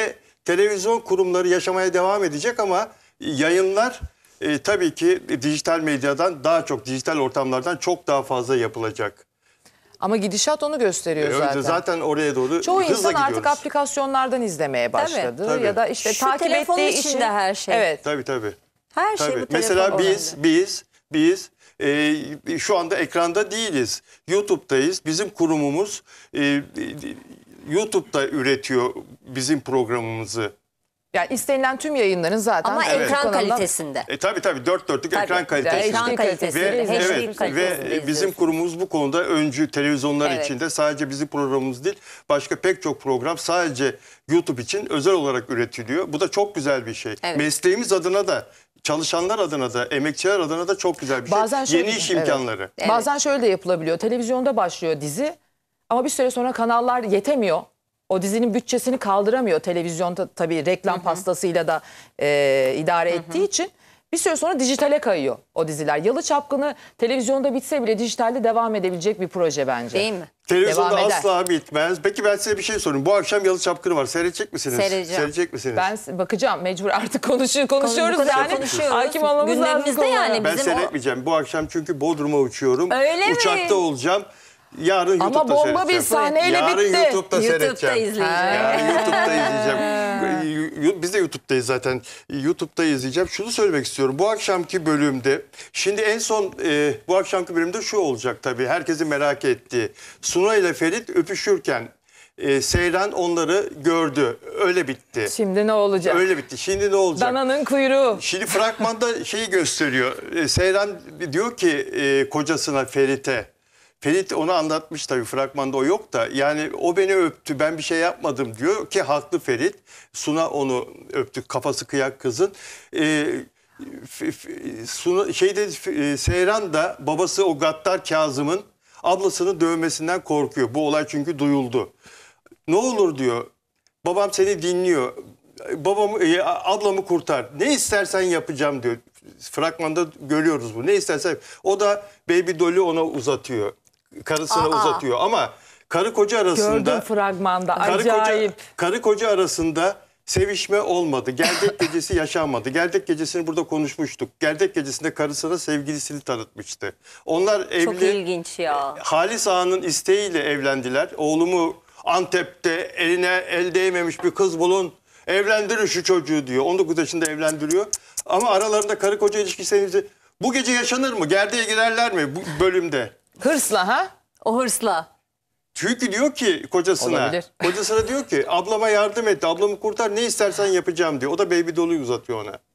televizyon kurumları yaşamaya devam edecek ama yayınlar tabii ki dijital medyadan daha çok, dijital ortamlardan çok daha fazla yapılacak. Ama gidişat onu gösteriyor zaten. Zaten oraya doğru Çoğu hızla insan gidiyoruz. artık aplikasyonlardan izlemeye başladı. Tabii. Ya da işte Şu takip telefonun ettiği içinde için. her şey. Evet. Tabii. Her şey bu telefon Mesela olayında. biz şu anda ekranda değiliz. YouTube'dayız. Bizim kurumumuz YouTube'da üretiyor bizim programımızı. Yani istenilen tüm yayınların zaten Ama YouTube ekran kanalından- kalitesinde. Tabii dört dörtlük Tabii. ekran kalitesi. Ekran HD kalitesi, Ve, HD evet, kalitesinde ve bizim izliyorsun. kurumumuz bu konuda öncü, televizyonlar Evet. içinde sadece bizim programımız değil, başka pek çok program sadece YouTube için özel olarak üretiliyor. Bu da çok güzel bir şey. Evet. Mesleğimiz adına da, çalışanlar adına da, emekçiler adına da çok güzel bir şey. Bazen şöyle- Yeni iş evet. imkanları. Evet. Bazen şöyle de yapılabiliyor. Televizyonda başlıyor dizi ama bir süre sonra kanallar yetemiyor. O dizinin bütçesini kaldıramıyor. Televizyonda tabii reklam pastasıyla da idare ettiği için bir süre sonra dijitale kayıyor o diziler. Yalı Çapkını televizyonda bitse bile dijitalde devam edebilecek bir proje bence. Değil mi? Televizyonda Devam eder. asla bitmez. Peki ben size bir şey sorayım. Bu akşam Yalı Çapkını var. Seyredecek misiniz? Seyredeceğim. Seyredecek misiniz? Ben bakacağım mecbur artık konuşuyoruz Bu kadar yani. konuşuyoruz. Hakim olmamız lazım Gündemimizde konulara. yani. Ben bizim o- seyretmeyeceğim. Bu akşam çünkü Bodrum'a uçuyorum. Öyle mi? Uçakta olacağım. Yarın Ama YouTube'da bomba seyredeceğim. bir sahneyle Yarın bitti. YouTube'da seyredeceğim. YouTube'da izleyeceğim. Yarın YouTube'da izleyeceğim. Biz de YouTube'dayız zaten. YouTube'da izleyeceğim. Şunu söylemek istiyorum. Bu akşamki bölümde, şimdi en son bu akşamki bölümde şu olacak tabii. Herkesin merak ettiği. Suna ile Ferit öpüşürken Seyran onları gördü. Öyle bitti. Şimdi ne olacak? Öyle bitti. Şimdi ne olacak? Dananın kuyruğu. Şimdi fragmanda şeyi gösteriyor. Seyran diyor ki kocasına, Ferit'e. Ferit onu anlatmış tabii, fragmanda o yok da. Yani o beni öptü, ben bir şey yapmadım diyor ki haklı Ferit. Suna onu öptü, kafası kıyak kızın. Seyran da babası o gaddar Kazım'ın ablasını dövmesinden korkuyor. Bu olay çünkü duyuldu. Ne olur diyor, babam seni dinliyor. Ablamı kurtar. Ne istersen yapacağım diyor. Fragmanda görüyoruz bu. Ne istersen. O da baby doll'ü ona uzatıyor. Karısına uzatıyor ama karı koca arasında Gördüm fragmanda. Acayip. karı koca arasında sevişme olmadı. Gerdek gecesi yaşanmadı. Gerdek gecesini burada konuşmuştuk. Gerdek gecesinde karısına sevgilisini tanıtmıştı. Onlar evli. Çok ilginç ya. Halis Ağa'nın isteğiyle evlendiler. Oğlumu Antep'te eline el değmemiş bir kız bulun. Evlendirin şu çocuğu diyor. 19 yaşında evlendiriyor. Ama aralarında karı koca ilişkisi bu gece yaşanır mı? Gerdeğe girerler mi bu bölümde? Hırsla ha? O hırsla. Çünkü diyor ki Olabilir. kocasına diyor ki ablama yardım et, ablamı kurtar, ne istersen yapacağım diyor. O da baby doll'u uzatıyor ona.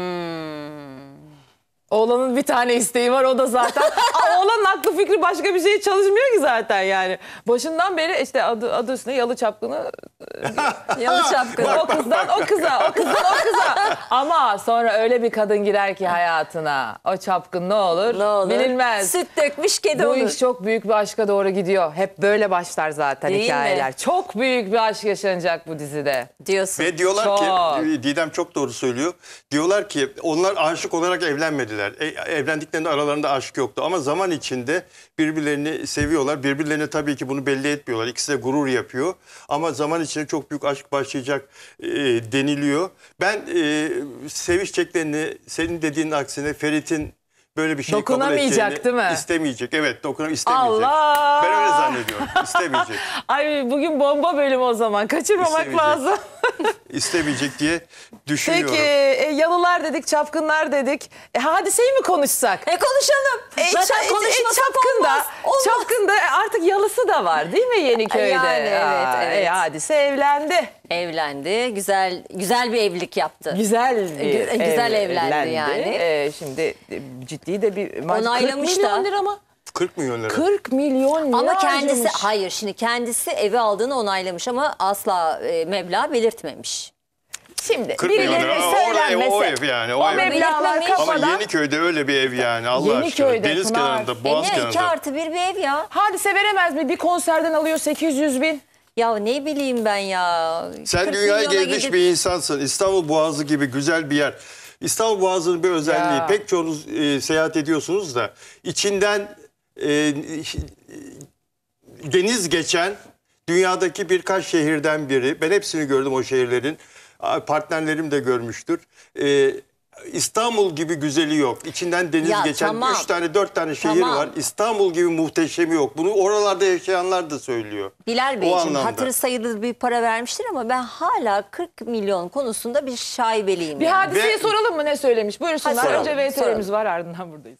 Oğlanın bir tane isteği var, o da zaten. Oğlanın aklı fikri başka bir şeye çalışmıyor ki zaten yani. Başından beri işte adı üstüne Yalı Çapkını. Yalı Çapkını. O kızdan o kıza, o kızdan o kıza. Ama sonra öyle bir kadın girer ki hayatına. O çapkın ne olur? Ne olur? Bilinmez. Süt dökmüş kedi Bu olur. iş çok büyük bir aşka doğru gidiyor. Hep böyle başlar zaten Değil hikayeler. mi? Çok büyük bir aşk yaşanacak bu dizide. Diyorsun. Ve diyorlar Çok. ki, Didem çok doğru söylüyor. Diyorlar ki onlar aşık olarak evlenmediler. Evlendiklerinde aralarında aşk yoktu. Ama zaman içinde birbirlerini seviyorlar. Birbirlerine tabii ki bunu belli etmiyorlar. İkisi de gurur yapıyor. Ama zaman içinde çok büyük aşk başlayacak deniliyor. Ben sevişeceklerini, senin dediğinin aksine Ferit'in böyle bir şey kabul Dokunamayacak, edeceğini değil mi? istemeyecek. Evet, istemeyecek. Allah! Ben öyle zannediyorum. İstemeyecek. Ay bugün bomba bölümü o zaman. Kaçırmamak İstemeyecek. lazım. İstemeyecek diye düşünüyorum. Peki yalılar dedik, çapkınlar dedik. Hadiseyi mi konuşsak? Konuşalım. Zaten konuşmasak olmaz. Olmaz. Çapkın'da artık yalısı da var değil mi Yeniköy'de? Yani evet. Hadise evlendi. Evlendi. Güzel bir evlilik yaptı. Güzel Güzel evlendi yani. Şimdi ciddi de bir... Onaylamış 40 milyon da. lira mı? 40 milyon lira. 40 milyon lira Ama kendisi harcamış. şimdi kendisi evi aldığını onaylamış ama asla meblağ belirtmemiş. Şimdi 40 milyon birileri lira. söylenmese. O ev yani. O O ev. meblağlar Belirtmemiş. Ama kafadan. Yeniköy'de öyle bir ev yani Allah Yeniköy'de, aşkına. Deniz Pınar. kenarında, boğaz Ne 2 kenarında. artı bir ev ya. Hadise veremez mi? Bir konserden alıyor 800 bin. Ya ne bileyim ben ya. Sen 40 dünyaya milyona gezmiş gidip- bir insansın. İstanbul Boğazı gibi güzel bir yer. İstanbul Boğazı'nın bir özelliği. Ya. Pek çoğunuz seyahat ediyorsunuz da içinden deniz geçen dünyadaki birkaç şehirden biri. Ben hepsini gördüm o şehirlerin. partnerlerim de görmüştür. İstanbul gibi güzeli yok. İçinden deniz Ya geçen tamam. 3 tane 4 tane şehir Tamam. var. İstanbul gibi muhteşemi yok. Bunu oralarda yaşayanlar da söylüyor. Bilal O Beyciğim anlamda. hatırı sayılır bir para vermiştir ama ben hala 40 milyon konusunda bir şaibeliyim. Bir yani. hadiseye Ve- soralım mı ne söylemiş? Buyursunlar. Hadi soralım, Önce VTR'miz soralım. var, ardından buradayız.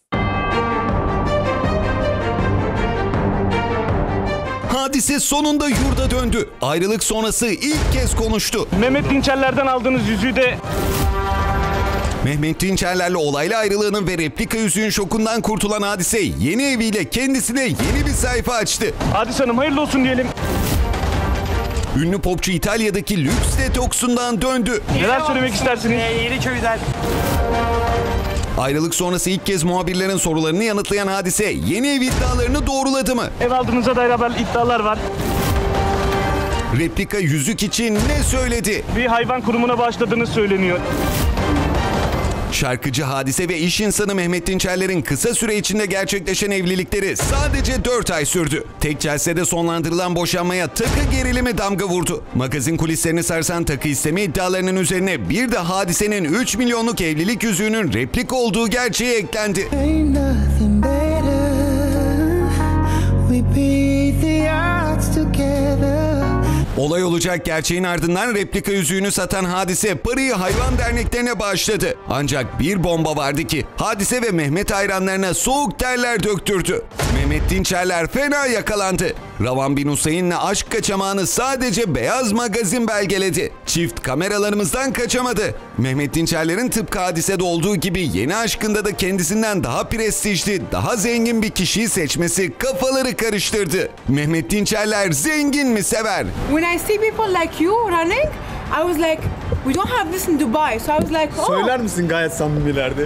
Hadise sonunda yurda döndü. Ayrılık sonrası ilk kez konuştu. Mehmet Dinçerler'den aldığınız yüzüğü de Mehmet Dinçerler'le olaylı ayrılığının ve replika yüzüğün şokundan kurtulan Hadise yeni eviyle kendisine yeni bir sayfa açtı. Hadise Hanım hayırlı olsun diyelim. Ünlü popçu İtalya'daki lüks detoksundan döndü. Neler söylemek istersiniz? Yeniköy'den. Ayrılık sonrası ilk kez muhabirlerin sorularını yanıtlayan Hadise yeni ev iddialarını doğruladı mı? Ev aldığınıza dair haber iddialar var. Replika yüzük için ne söyledi? Bir hayvan kurumuna başladığınız söyleniyor. Şarkıcı Hadise ve iş insanı Mehmet Dinçerler'in kısa süre içinde gerçekleşen evlilikleri sadece 4 ay sürdü. Tek celsede sonlandırılan boşanmaya takı gerilimi damga vurdu. Magazin kulislerini sarsan takı isteme iddialarının üzerine bir de Hadise'nin 3 milyonluk evlilik yüzüğünün replik olduğu gerçeği eklendi. Ain't nothing better. We beat the odds together. Olay olacak gerçeğin ardından replika yüzüğünü satan Hadise parayı hayvan derneklerine bağışladı. Ancak bir bomba vardı ki Hadise ve Mehmet hayranlarına soğuk terler döktürdü. Mehmet Dinçerler fena yakalandı. Ravan bin Hüseyin'le aşk kaçamağını sadece Beyaz Magazin belgeledi. Çift kameralarımızdan kaçamadı. Mehmet Dinçerler'in tıpkı Hadise'de olduğu gibi yeni aşkında da kendisinden daha prestijli, daha zengin bir kişiyi seçmesi kafaları karıştırdı. Mehmet Dinçerler zengin mi sever? When I see people like you running, I was like, we don't have this in Dubai. So I was like, oh, Söyler misin gayet samimilerde?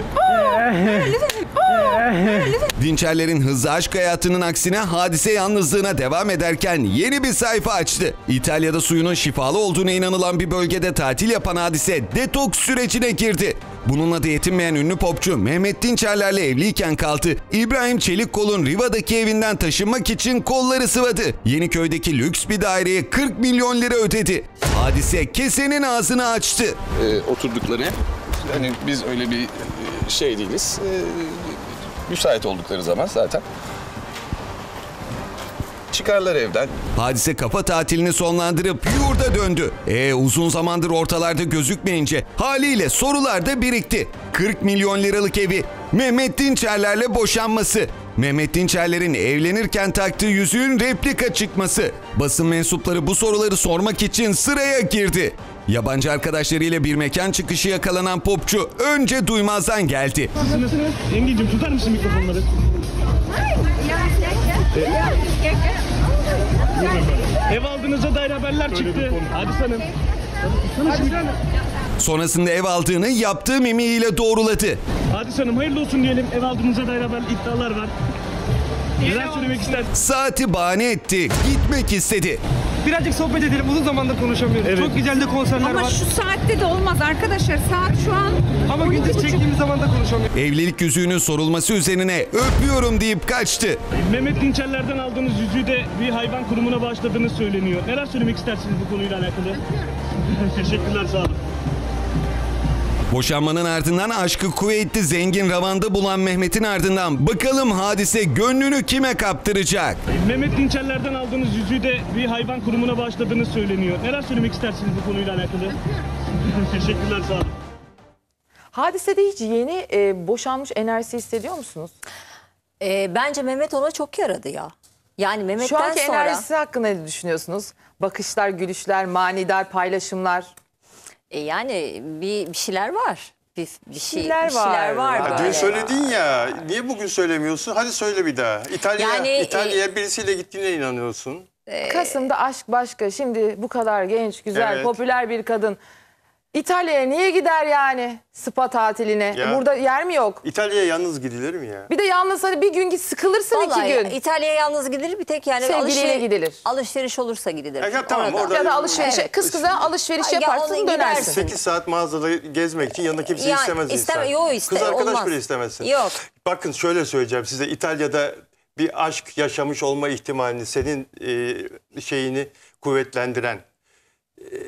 Dinçerler'in hızlı aşk hayatının aksine Hadise yalnızlığına devam ederken yeni bir sayfa açtı. İtalya'da suyunun şifalı olduğuna inanılan bir bölgede tatil yapan Hadise detoks sürecine girdi. Bununla da yetinmeyen ünlü popçu Mehmet Dinçerler'le evliyken kaldı. İbrahim Çelikkol'un Riva'daki evinden taşınmak için kolları sıvadı. Yeniköy'deki lüks bir daireye 40 milyon lira ödedi. Hadise kesenin ağzını açtı. Oturdukları hani biz öyle bir şey değiliz. Müsait oldukları zaman zaten çıkarlar evden. Hadise kafa tatilini sonlandırıp yurda döndü. Uzun zamandır ortalarda gözükmeyince haliyle sorular da birikti. 40 milyon liralık evi, Mehmet Dinçerler'le boşanması, Mehmet Dinçerler'in evlenirken taktığı yüzüğün replika çıkması. Basın mensupları bu soruları sormak için sıraya girdi. Yabancı arkadaşlarıyla bir mekan çıkışı yakalanan popçu önce duymazdan geldi. Nasılsınız? Engin'cim tutar mısın mikrofonları? Ev aldığınıza dair haberler çıktı. Hadise Hanım. Sonrasında ev aldığını yaptığı mimiğiyle doğruladı. Hadise Hanım hayırlı olsun diyelim. Ev aldığınıza dair iddialar var. Neler söylemek istersiniz? Saati bahane etti, gitmek istedi. Birazcık sohbet edelim. Uzun zamandır konuşamıyoruz. Evet. Çok güzel de konserler ama var. şu saatte de olmaz arkadaşlar. Saat şu an Ama gündüz çektiğimiz zaman da konuşamıyoruz. Evlilik yüzüğünün sorulması üzerine öpüyorum deyip kaçtı. Mehmet Dinçerler'den aldığınız yüzüğü de bir hayvan kurumuna başladığınız söyleniyor. Neler söylemek istersiniz bu konuyla alakalı? Teşekkürler, sağ olun. Boşanmanın ardından aşkı kuvvetli zengin Ravan'da bulan Mehmet'in ardından bakalım Hadise gönlünü kime kaptıracak? Mehmet Dinçerler'den aldığınız yüzüğü de bir hayvan kurumuna başladığınız söyleniyor. Neler söylemek istersiniz bu konuyla alakalı? Teşekkürler, sağ olun. Hadise'de hiç yeni boşanmış enerjisi hissediyor musunuz? Bence Mehmet ona çok yaradı ya. Yani Şu Mehmet'ten anki sonra... enerjisi hakkında ne düşünüyorsunuz? Bakışlar, gülüşler, manidar paylaşımlar. Yani bir şeyler var. Bir şeyler şeyler var var. Dün böyle. söyledin ya, niye bugün söylemiyorsun? Hadi söyle bir daha. İtalya'ya birisiyle gittiğine inanıyorsun. Kasım'da aşk başka. Şimdi bu kadar genç, güzel, Evet. popüler bir kadın İtalya'ya niye gider yani spa tatiline? Ya. Burada yer mi yok? İtalya'ya yalnız gidilir mi ya? Bir de yalnız hani bir gün git sıkılırsın Vallahi 2 gün. İtalya'ya yalnız gidilir bir tek yani Sevgiliyle gidilir. alışveriş olursa gidilir. Ya tamam, orada- Ya da alışveriş, Evet. kız kıza alışveriş Ya yaparsın onu dönersin. gidersin. 8 saat mağazada gezmek için yanında kimse Ya, istemez insan. yok, Kız arkadaş olmaz. bile istemezsin. Yok. Bakın şöyle söyleyeceğim size, İtalya'da bir aşk yaşamış olma ihtimalini, senin şeyini kuvvetlendiren,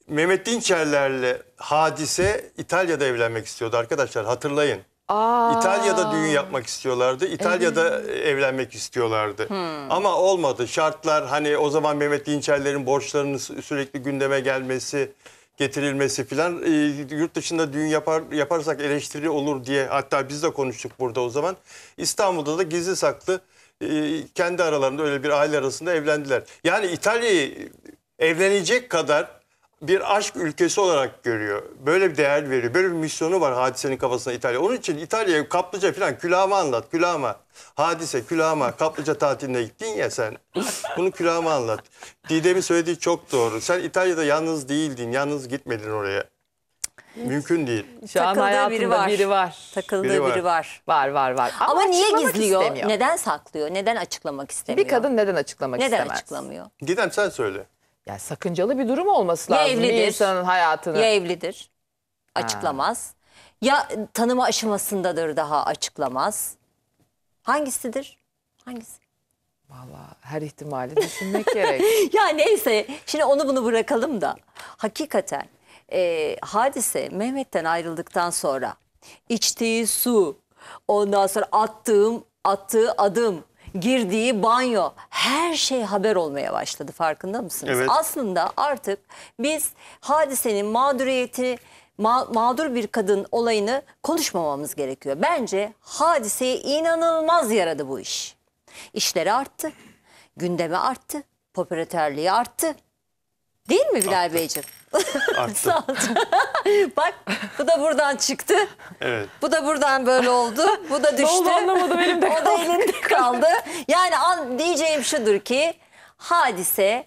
Mehmet Dinçerler'le Hadise İtalya'da evlenmek istiyordu arkadaşlar, hatırlayın. İtalya'da düğün yapmak istiyorlardı. İtalya'da evlenmek istiyorlardı. Ama olmadı. Şartlar, hani o zaman Mehmet Dinçerler'in borçlarının sürekli gündeme gelmesi, getirilmesi filan, yurt dışında düğün yaparsak eleştiri olur diye, hatta biz de konuştuk burada o zaman. İstanbul'da da gizli saklı kendi aralarında öyle bir aile arasında evlendiler. Yani İtalya'yı evlenecek kadar bir aşk ülkesi olarak görüyor. Böyle bir değer veriyor. Böyle bir misyonu var Hadise'nin kafasında İtalya. Onun için İtalya'ya kaplıca falan, külahıma anlat, külahıma. Hadise, külahıma, kaplıca tatiline gittin ya sen. Bunu külahıma anlat. Didem'in söylediği çok doğru. Sen İtalya'da yalnız değildin, yalnız gitmedin oraya. Mümkün değil. Şu an hayatında biri var. Takıldığı biri var. Var. Ama niye açıklamak gizliyor? istemiyor. Neden saklıyor? Neden açıklamak istemiyor? Bir kadın neden açıklamak neden istemez? açıklamıyor? Didem sen söyle. Ya sakıncalı bir durum olması Ya lazım bir evlidir, insanın hayatını. ya evlidir, açıklamaz. Ya tanıma aşamasındadır, daha açıklamaz. Hangisidir? Hangisi? Vallahi her ihtimali düşünmek gerek. Ya neyse, şimdi onu bunu bırakalım da. Hakikaten Hadise Mehmet'ten ayrıldıktan sonra içtiği su, ondan sonra attığı adım, girdiği banyo, her şey haber olmaya başladı, farkında mısınız? Evet. Aslında artık biz Hadise'nin mağduriyeti, mağdur bir kadın olayını konuşmamamız gerekiyor. Bence Hadise'ye inanılmaz yaradı bu iş. İşleri arttı, gündeme arttı, popülerliği arttı. Değil mi Bilal Beyciğim? Arttı. Sağ ol. Bak, bu da buradan çıktı. Evet. Bu da buradan böyle oldu. Bu da düştü. oldu anlamadım, elimde O da elinde kaldı. Yani diyeceğim şudur ki Hadise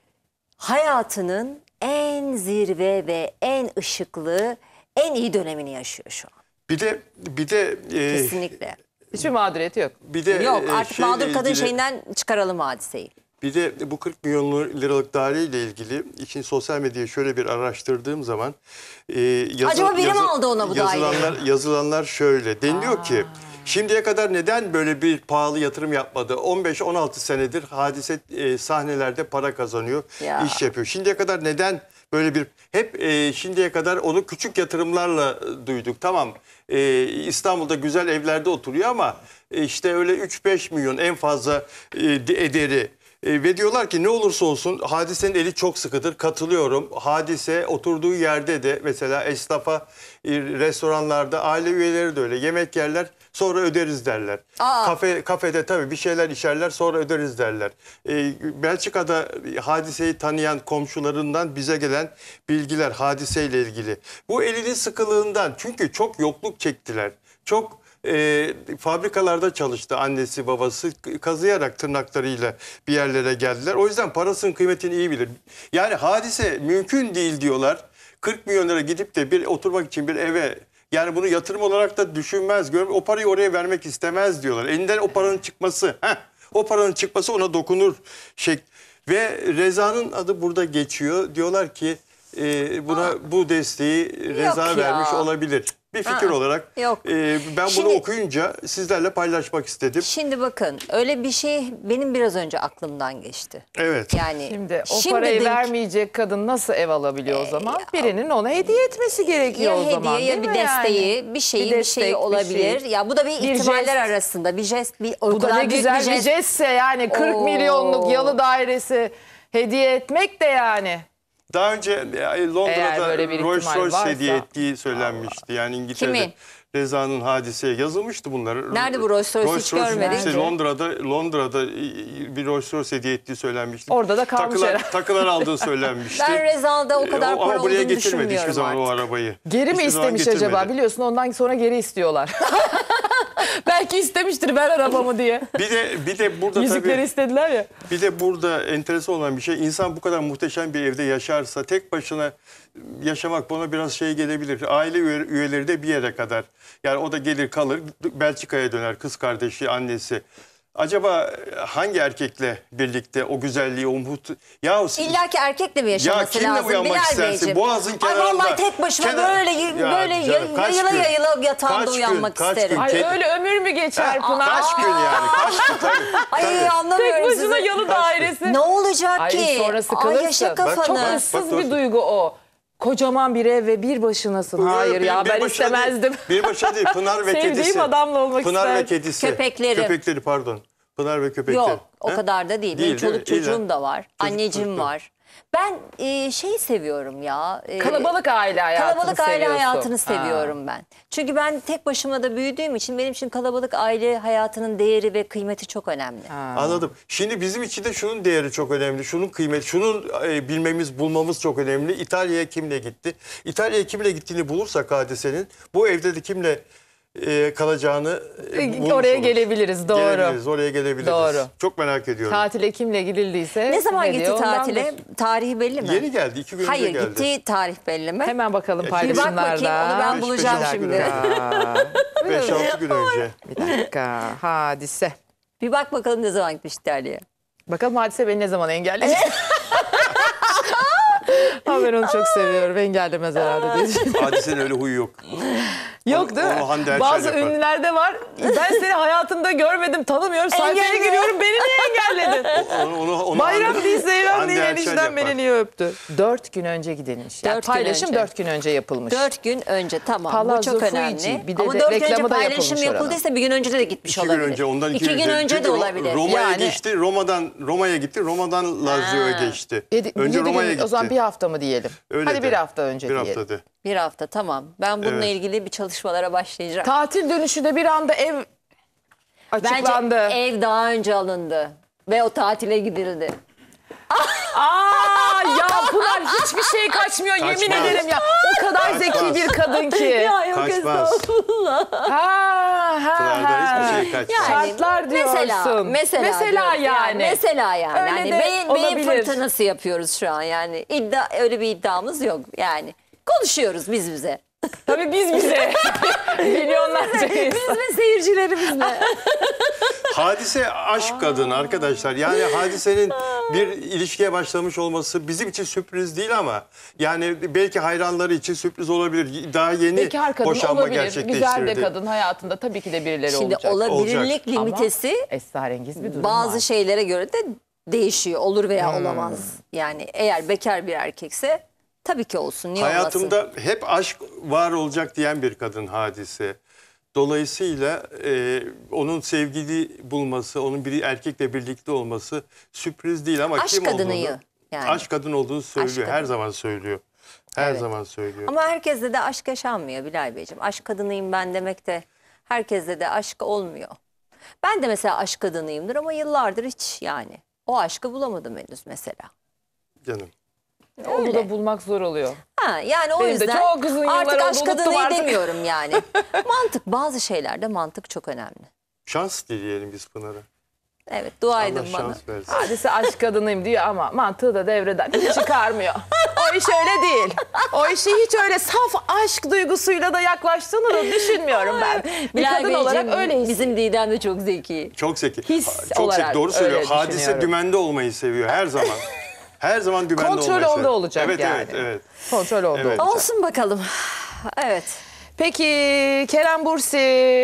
hayatının en zirve ve en ışıklı, en iyi dönemini yaşıyor şu an. Bir de Kesinlikle. Hiçbir mağduriyeti yok. bir de Yok, artık şeyle mağdur kadın ilgili- şeyinden çıkaralım Hadise'yi. Bir de bu 40 milyon liralık daireyle ilgili için sosyal medyayı şöyle bir araştırdığım zaman Acaba biri mi aldı ona bu yazılanlar şöyle deniliyor ki şimdiye kadar neden böyle bir pahalı yatırım yapmadı? 15-16 senedir Hadise sahnelerde para kazanıyor, Ya. iş yapıyor. Şimdiye kadar neden böyle bir şimdiye kadar onu küçük yatırımlarla duyduk. Tamam, İstanbul'da güzel evlerde oturuyor ama işte öyle 3-5 milyon en fazla ederi. Ve diyorlar ki ne olursa olsun Hadise'nin eli çok sıkıdır. Katılıyorum. Hadise oturduğu yerde de mesela esnafa, restoranlarda, aile üyeleri de öyle. Yemek yerler, sonra öderiz derler. Kafede tabii bir şeyler içerler, sonra öderiz derler. Belçika'da Hadise'yi tanıyan komşularından bize gelen bilgiler Hadise ile ilgili. Bu elinin sıkılığından, çünkü çok yokluk çektiler. Çok fabrikalarda çalıştı annesi babası, kazıyarak tırnaklarıyla bir yerlere geldiler. O yüzden parasının kıymetini iyi bilir. Yani Hadise mümkün değil diyorlar. 40 milyon lira gidip de bir oturmak için bir eve, yani bunu yatırım olarak da düşünmez. O parayı oraya vermek istemez diyorlar. Elinden o paranın çıkması, o paranın çıkması ona dokunur. Ve Reza'nın adı burada geçiyor. Diyorlar ki buna bu desteği Reza vermiş olabilir. Bir fikir olarak yok. Ben Şimdi, bunu okuyunca sizlerle paylaşmak istedim. Şimdi bakın, öyle bir şey benim biraz önce aklımdan geçti. Evet. Yani Şimdi o parayı vermeyecek kadın nasıl ev alabiliyor o zaman? Birinin ona hediye etmesi gerekiyor ya o zaman. hediye ya bir desteği, bir şeyi olabilir. Ya bu da bir ihtimaller jest. arasında bir jest, o Bu da kadar ne büyük güzel bir bir jest. jestse yani 40 milyonluk yalı dairesi hediye etmek de yani. Daha önce Londra'da böyle bir Rolls ihtimal Royce varsa- hediye ettiği söylenmişti. Yani İngiltere'de Kimin? Reza'nın Hadiseye yazılmıştı bunlar. Nerede bu Rolls Royce? Hiç görmedik. işte Londra'da bir Rolls Royce hediye ettiği söylenmişti. Orada da kalmış herhalde. Takılar aldığı söylenmişti. Ben Reza'da o kadar para Ama buraya olduğunu getirmedi hiçbir düşünmüyorum zaman o artık. arabayı. Geri mi Hiçbir zaman istemiş acaba? getirmedi. Biliyorsun ondan sonra geri istiyorlar. Belki istemiştir ver arabamı diye. Bir de burada Yüzükleri tabii istediler ya. bir de burada enteresan olan bir şey, insan bu kadar muhteşem bir evde yaşarsa tek başına yaşamak bana biraz şey gelebilir. Aile üyeleri de bir yere kadar. Yani o da gelir kalır, Belçika'ya döner, kız kardeşi, annesi. Acaba hangi erkekle birlikte o güzelliği, o İlla ki erkekle mi yaşaması kimle lazım uyanmak Bilal istersin? Beyciğim? Boğazın kenarında. Ay vallahi tek başıma böyle yayıla yatağımda uyanmak isterim. Ay öyle ömür mü geçer Pınar? Kaç gün yani? Kaç gün tabii. Ay anlamıyorum Tek başına sizi. yalı dairesi. Ne olacak Ay ki? sonra Ay sıkılırsın. yaşa Çok kafanı. ıssız bir duygu o. Kocaman bir ev ve bir başınasın. Buyurun, Hayır ya, ben başa istemezdim. Değil, bir başa değil, Pınar ve Sevdiğim kedisi. adamla olmak Pınar ve isterdim. kedisi. Köpeklerim. Köpekleri pardon. Pınar ve köpekleri. Yok o Ha? kadar da değil. Değil, Benim çoluk değil mi? çocuğum da var. Anneciğim çocuk. var. Ben şeyi seviyorum ya. Kalabalık aile hayatını Kalabalık aile seviyorsun. hayatını Ha. seviyorum ben. Çünkü ben tek başıma da büyüdüğüm için benim için kalabalık aile hayatının değeri ve kıymeti çok önemli. Anladım. Şimdi bizim için de şunun değeri çok önemli. Şunun kıymeti, şunun bilmemiz, bulmamız çok önemli. İtalya'ya kimle gitti? İtalya'ya kimle gittiğini bulursak Hadise'nin bu evde de kimle kalacağını bulmuş Oraya oluruz. gelebiliriz, doğru. Gelebiliriz, oraya gelebiliriz. Doğru. Çok merak ediyorum. Tatile kimle gidildiyse. Ne zaman hediye gitti ondandır. tatile? Tarihi belli mi? Yeni geldi, 2 gün Hayır önce geldi. gittiği tarih belli mi? Hemen bakalım Bir bak paylaşımlarda. bakayım onu ben Beş, bulacağım beş, şimdi. altı 5-6 gün önce. Bir dakika. Hadise. Bir bak bakalım ne zaman gitmiş İtalya'ya. Bakalım Hadise beni ne zaman engelleyecek? Ama ben onu çok seviyorum. Engellemez herhalde diye düşünüyorum. Hadise'nin öyle huyu yok. Yok değil mi? onu Hande Erçel Bazı yapar. ünlülerde var. Ben seni hayatımda görmedim, tanımıyorum. Sayfaya Engelliyor. giriyorum. Beni niye engelledin? Onu Bayram değil, Seyran Hande değil. Erçel Enişten beni yapar. niye öptü? 4 gün önce gidilmiş. Yani 4 gün paylaşım önce. 4 gün önce yapılmış. 4 gün önce tamam Palazzo bu çok Fuji. önemli. Bir de Ama de 4 gün önce reklamı da paylaşım yapılmış yapıldıysa bir gün önce de gitmiş 2 gün olabilir. önce, ondan 2 gün önce Çünkü de olabilir. Roma'ya Yani- geçti, Roma'ya gitti, Roma'dan Lazio'ya Ha. geçti. Yedi Önce gün, Roma'ya gitti. o zaman bir hafta mı diyelim? Öyle Hadi de. bir hafta önce Bir diyelim. hafta de. Bir hafta tamam. Ben bununla Evet. ilgili bir çalışmalara başlayacağım. Tatil dönüşü de bir anda ev açıklandı. Bence ev daha önce alındı ve o tatile gidildi. Aa ya Pınar hiçbir şey kaçmıyor yemin Kaçmaz. ederim ya. O kadar zeki bir kadın ki. Ya yok Kaçmaz. estağfurullah. Pınar'da hiçbir şey kaçmaz. Şartlar diyorsun. Mesela diyoruz yani. Mesela yani. Öyle Hani de beyin olabilir. fırtınası yapıyoruz şu an yani. Öyle bir iddiamız yok yani. Konuşuyoruz biz bize. Tabii biz bize. Milyonlarca Biz insan. ve seyircilerimizle. Hadise aşk kadını arkadaşlar. Yani Hadise'nin bir ilişkiye başlamış olması bizim için sürpriz değil ama yani belki hayranları için sürpriz olabilir. Daha yeni Bekar kadın boşanma olabilir. gerçekleştirdi. Güzel de kadın hayatında tabii ki de birileri Şimdi olacak. olabilirlik Olacak. limitesi Ama esrarengiz bir durum bazı var. şeylere göre de değişiyor. Olur veya olamaz. Yani eğer bekar bir erkekse tabii ki olsun. Niye olmasın? Hayatımda hep aşk var olacak diyen bir kadın Hadise. Dolayısıyla onun sevgili bulması, onun bir erkekle birlikte olması sürpriz değil ama Aşk kim kadınıyı olduğunu, yani. aşk kadın olduğunu söylüyor. Her kadını. zaman söylüyor. Her Evet. zaman söylüyor. Ama herkeste de aşk yaşanmıyor Bilal Beyciğim. Aşk kadınıyım ben demek de herkeste de aşk olmuyor. Ben de mesela aşk kadınıyımdır ama yıllardır hiç yani. O aşkı bulamadım henüz mesela. Canım. Onu Öyle. da bulmak zor oluyor. Ha, yani o Benim de yüzden çok uzun yıllar artık oldu, aşk unuttum kadınıyım artık. demiyorum yani. Mantık bazı şeylerde mantık çok önemli. Şans dileyelim biz Pınar'a. Evet dua Allah edin bana. şans versin. Hadise aşk kadınıyım diyor ama mantığı da devreden hiç çıkarmıyor. O iş öyle değil. O işi hiç öyle saf aşk duygusuyla da yaklaştığını da düşünmüyorum ben. Bir Bilal kadın olarak Beyciğim, öyle his. bizim Didem de çok zeki. Çok zeki. His Çok olarak zeki. Doğru söylüyor. öyle Hadise düşünüyorum. dümende olmayı seviyor her zaman. Her zaman dümende Kontrol olmayı seviyor. onda olacak evet, yani. Evet, evet. Kontrol oldu Evet. olacak. Olsun bakalım. Evet. Peki Kerem Bürsin.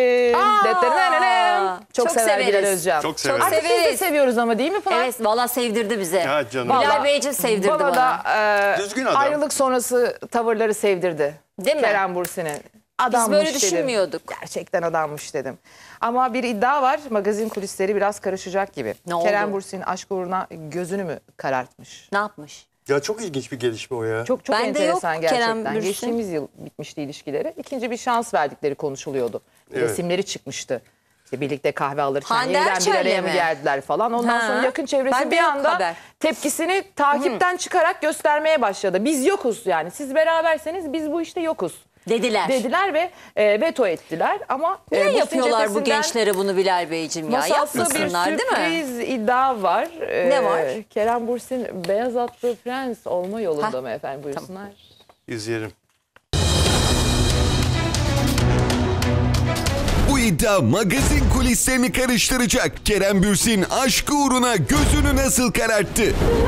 Çok çok sever Bilal severiz. Özcan. Çok severim. Artık biz de Severiz. seviyoruz ama değil mi Pınar? Evet valla sevdirdi bize. Ya canım. Bilal Vallahi Beyciğim sevdirdi Bana bana. da Düzgün adam. ayrılık sonrası tavırları sevdirdi. Değil mi? Kerem Bürsin'in. Adammış böyle dedim. düşünmüyorduk. Gerçekten adammış dedim. Ama bir iddia var. Magazin kulisleri biraz karışacak gibi. Ne oldu? Kerem Bürsin aşk uğruna gözünü mü karartmış? Ne yapmış? Ya çok ilginç bir gelişme o ya. Çok Bende enteresan yok Kerem gerçekten. Bürsin. Geçtiğimiz yıl bitmişti ilişkileri. İkinci bir şans verdikleri konuşuluyordu. Evet. Resimleri çıkmıştı. İşte birlikte kahve alırken Hande yeniden bir Erçel'le araya mı mi? geldiler falan. Ondan Ha. sonra yakın çevresi Bende bir yok anda haber. tepkisini takipten çıkarak göstermeye başladı. Biz yokuz yani. Siz beraberseniz biz bu işte yokuz. Dediler. Dediler ve veto ettiler ama Niye Bürsin yapıyorlar bu cephesinden gençlere bunu Bilal Beyciğim ya? masalsı bir Yapmasınlar değil mi? sürpriz iddia var. Ne var? Kerem Bürsin beyaz atlı prens olma yolunda Ha. mı efendim buyursunlar. İzleyelim. Bu iddia magazin kulislerini karıştıracak. Kerem Bürsin aşkı uğruna gözünü nasıl kararttı?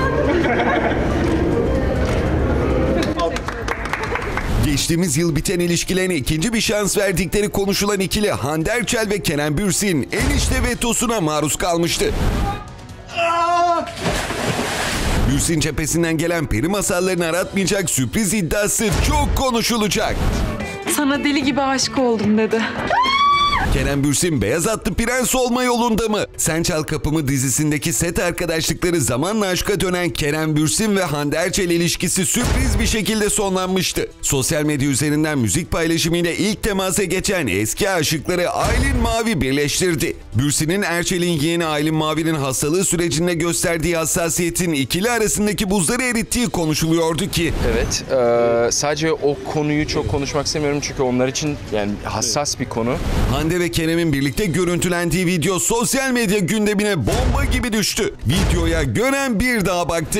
Geçtiğimiz yıl biten ilişkilerine ikinci bir şans verdikleri konuşulan ikili Hande Erçel ve Kerem Bürsin enişte vetosuna maruz kalmıştı. Bürsin cephesinden gelen peri masallarını aratmayacak sürpriz iddiası çok konuşulacak. Sana deli gibi aşık oldum dedi. Kerem Bürsin beyaz atlı prens olma yolunda mı? Sen Çal Kapımı dizisindeki set arkadaşlıkları zamanla aşka dönen Kerem Bürsin ve Hande Erçel ilişkisi sürpriz bir şekilde sonlanmıştı. Sosyal medya üzerinden müzik paylaşımıyla ilk temasa geçen eski aşıkları Aylin Mavi birleştirdi. Bürsin'in Erçel'in yeğeni Aylin Mavi'nin hastalığı sürecinde gösterdiği hassasiyetin ikili arasındaki buzları erittiği konuşuluyordu ki. Evet, sadece o konuyu çok konuşmak istemiyorum çünkü onlar için yani hassas bir konu. Hande ve Kerem'in birlikte görüntülendiği video sosyal medya gündemine bomba gibi düştü. Videoya gören bir daha baktı.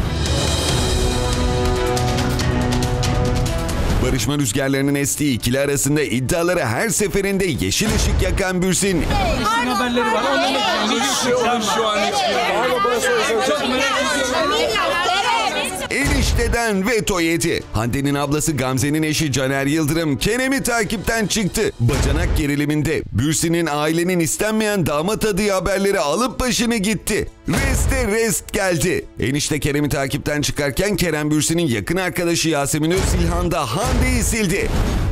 Barışma rüzgarlarının estiği ikili arasında iddiaları her seferinde yeşil ışık yakan Bürsin, Haberleri var. enişteden veto yedi. Hande'nin ablası Gamze'nin eşi Caner Yıldırım Kerem'i takipten çıktı. Bacanak geriliminde Bürsin'in ailenin istenmeyen damat adayı haberleri alıp başını gitti. Reste rest geldi. Enişte Kerem'i takipten çıkarken Kerem Bürsin'in yakın arkadaşı Yasemin Özilhan da Hande'yi sildi.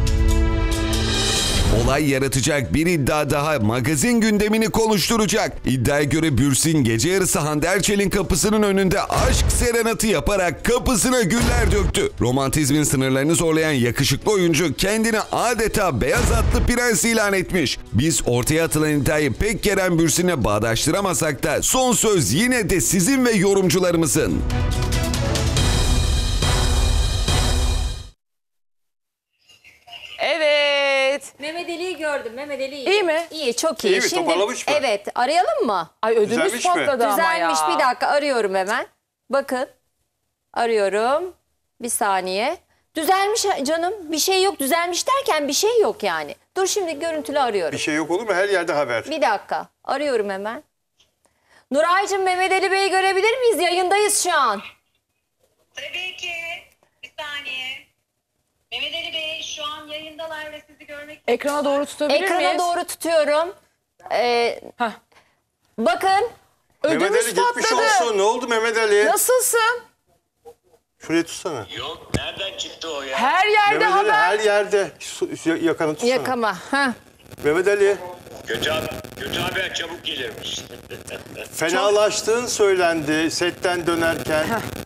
Olay yaratacak bir iddia daha magazin gündemini konuşturacak. İddiaya göre Bürsin gece yarısı Hande Erçel'in kapısının önünde aşk serenatı yaparak kapısına güller döktü. Romantizmin sınırlarını zorlayan yakışıklı oyuncu kendini adeta beyaz atlı prens ilan etmiş. Biz ortaya atılan iddiayı pek Kerem Bürsin'e bağdaştıramasak da son söz yine de sizin ve yorumcularımızın. Evet. Mehmet Ali'yi gördüm. Mehmet Ali iyi. İyi mi? İyi, çok iyi. İyi mi? Toparlamış mı? Evet, arayalım mı? Ay ödümüz Düzelmiş mi? patladı ama ya. Düzelmiş, bir dakika arıyorum hemen. Bakın. Arıyorum. Bir saniye. Düzelmiş canım. Bir şey yok. Düzelmiş derken bir şey yok yani. Dur şimdi görüntülü arıyorum. Bir şey yok olur mu? Her yerde haber. Bir dakika. Arıyorum hemen. Nuraycığım, Mehmet Ali Bey'i görebilir miyiz? Yayındayız şu an. Tabii ki. Bir saniye. Mehmet Ali Bey şu an yayındalar ve sizi görmek Ekrana doğru tutabilir miyiz? Ekrana doğru tutuyorum. Hah. Bakın. Mehmet Ödümüz Ali geçmiş patladı. olsun. Ne oldu Mehmet Ali? Nasılsın? Şuraya tutsana. Yok, nereden çıktı o ya? Her yerde Mehmet Ali haber. her yerde. Yakanı tutsana. Yakama. Heh. Mehmet Ali Kötü haber çabuk gelirmiş. fenalaştığın söylendi setten dönerken.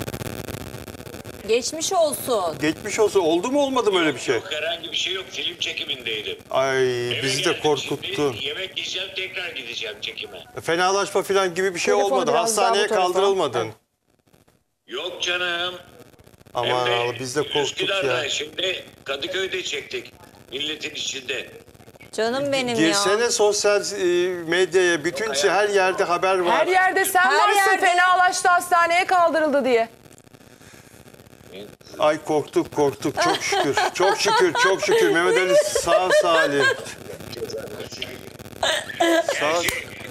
Geçmiş olsun. Geçmiş olsun. Oldu mu olmadı mı öyle bir şey? Yok, herhangi bir şey yok. Film çekimindeydim. Ay Eve bizi de geldim korkuttun. şimdi, yemek yiyeceğim, tekrar gideceğim çekime. Fenalaşma falan gibi bir şey Telefonu olmadı. biraz daha Hastaneye bu tarafa. kaldırılmadın. Yok canım. Aman Hem de Allah biz de korktuk Üsküdar'da, ya. şimdi Kadıköy'de çektik. Milletin içinde. Canım benim ya. Girsene sosyal medyaya. Bütün her yerde haber var. Her yerde sen Her varsın, yerde. fenalaştı, hastaneye kaldırıldı diye. Ay korktuk çok şükür. Çok şükür. Mehmet Ali sağ salim. Sağ.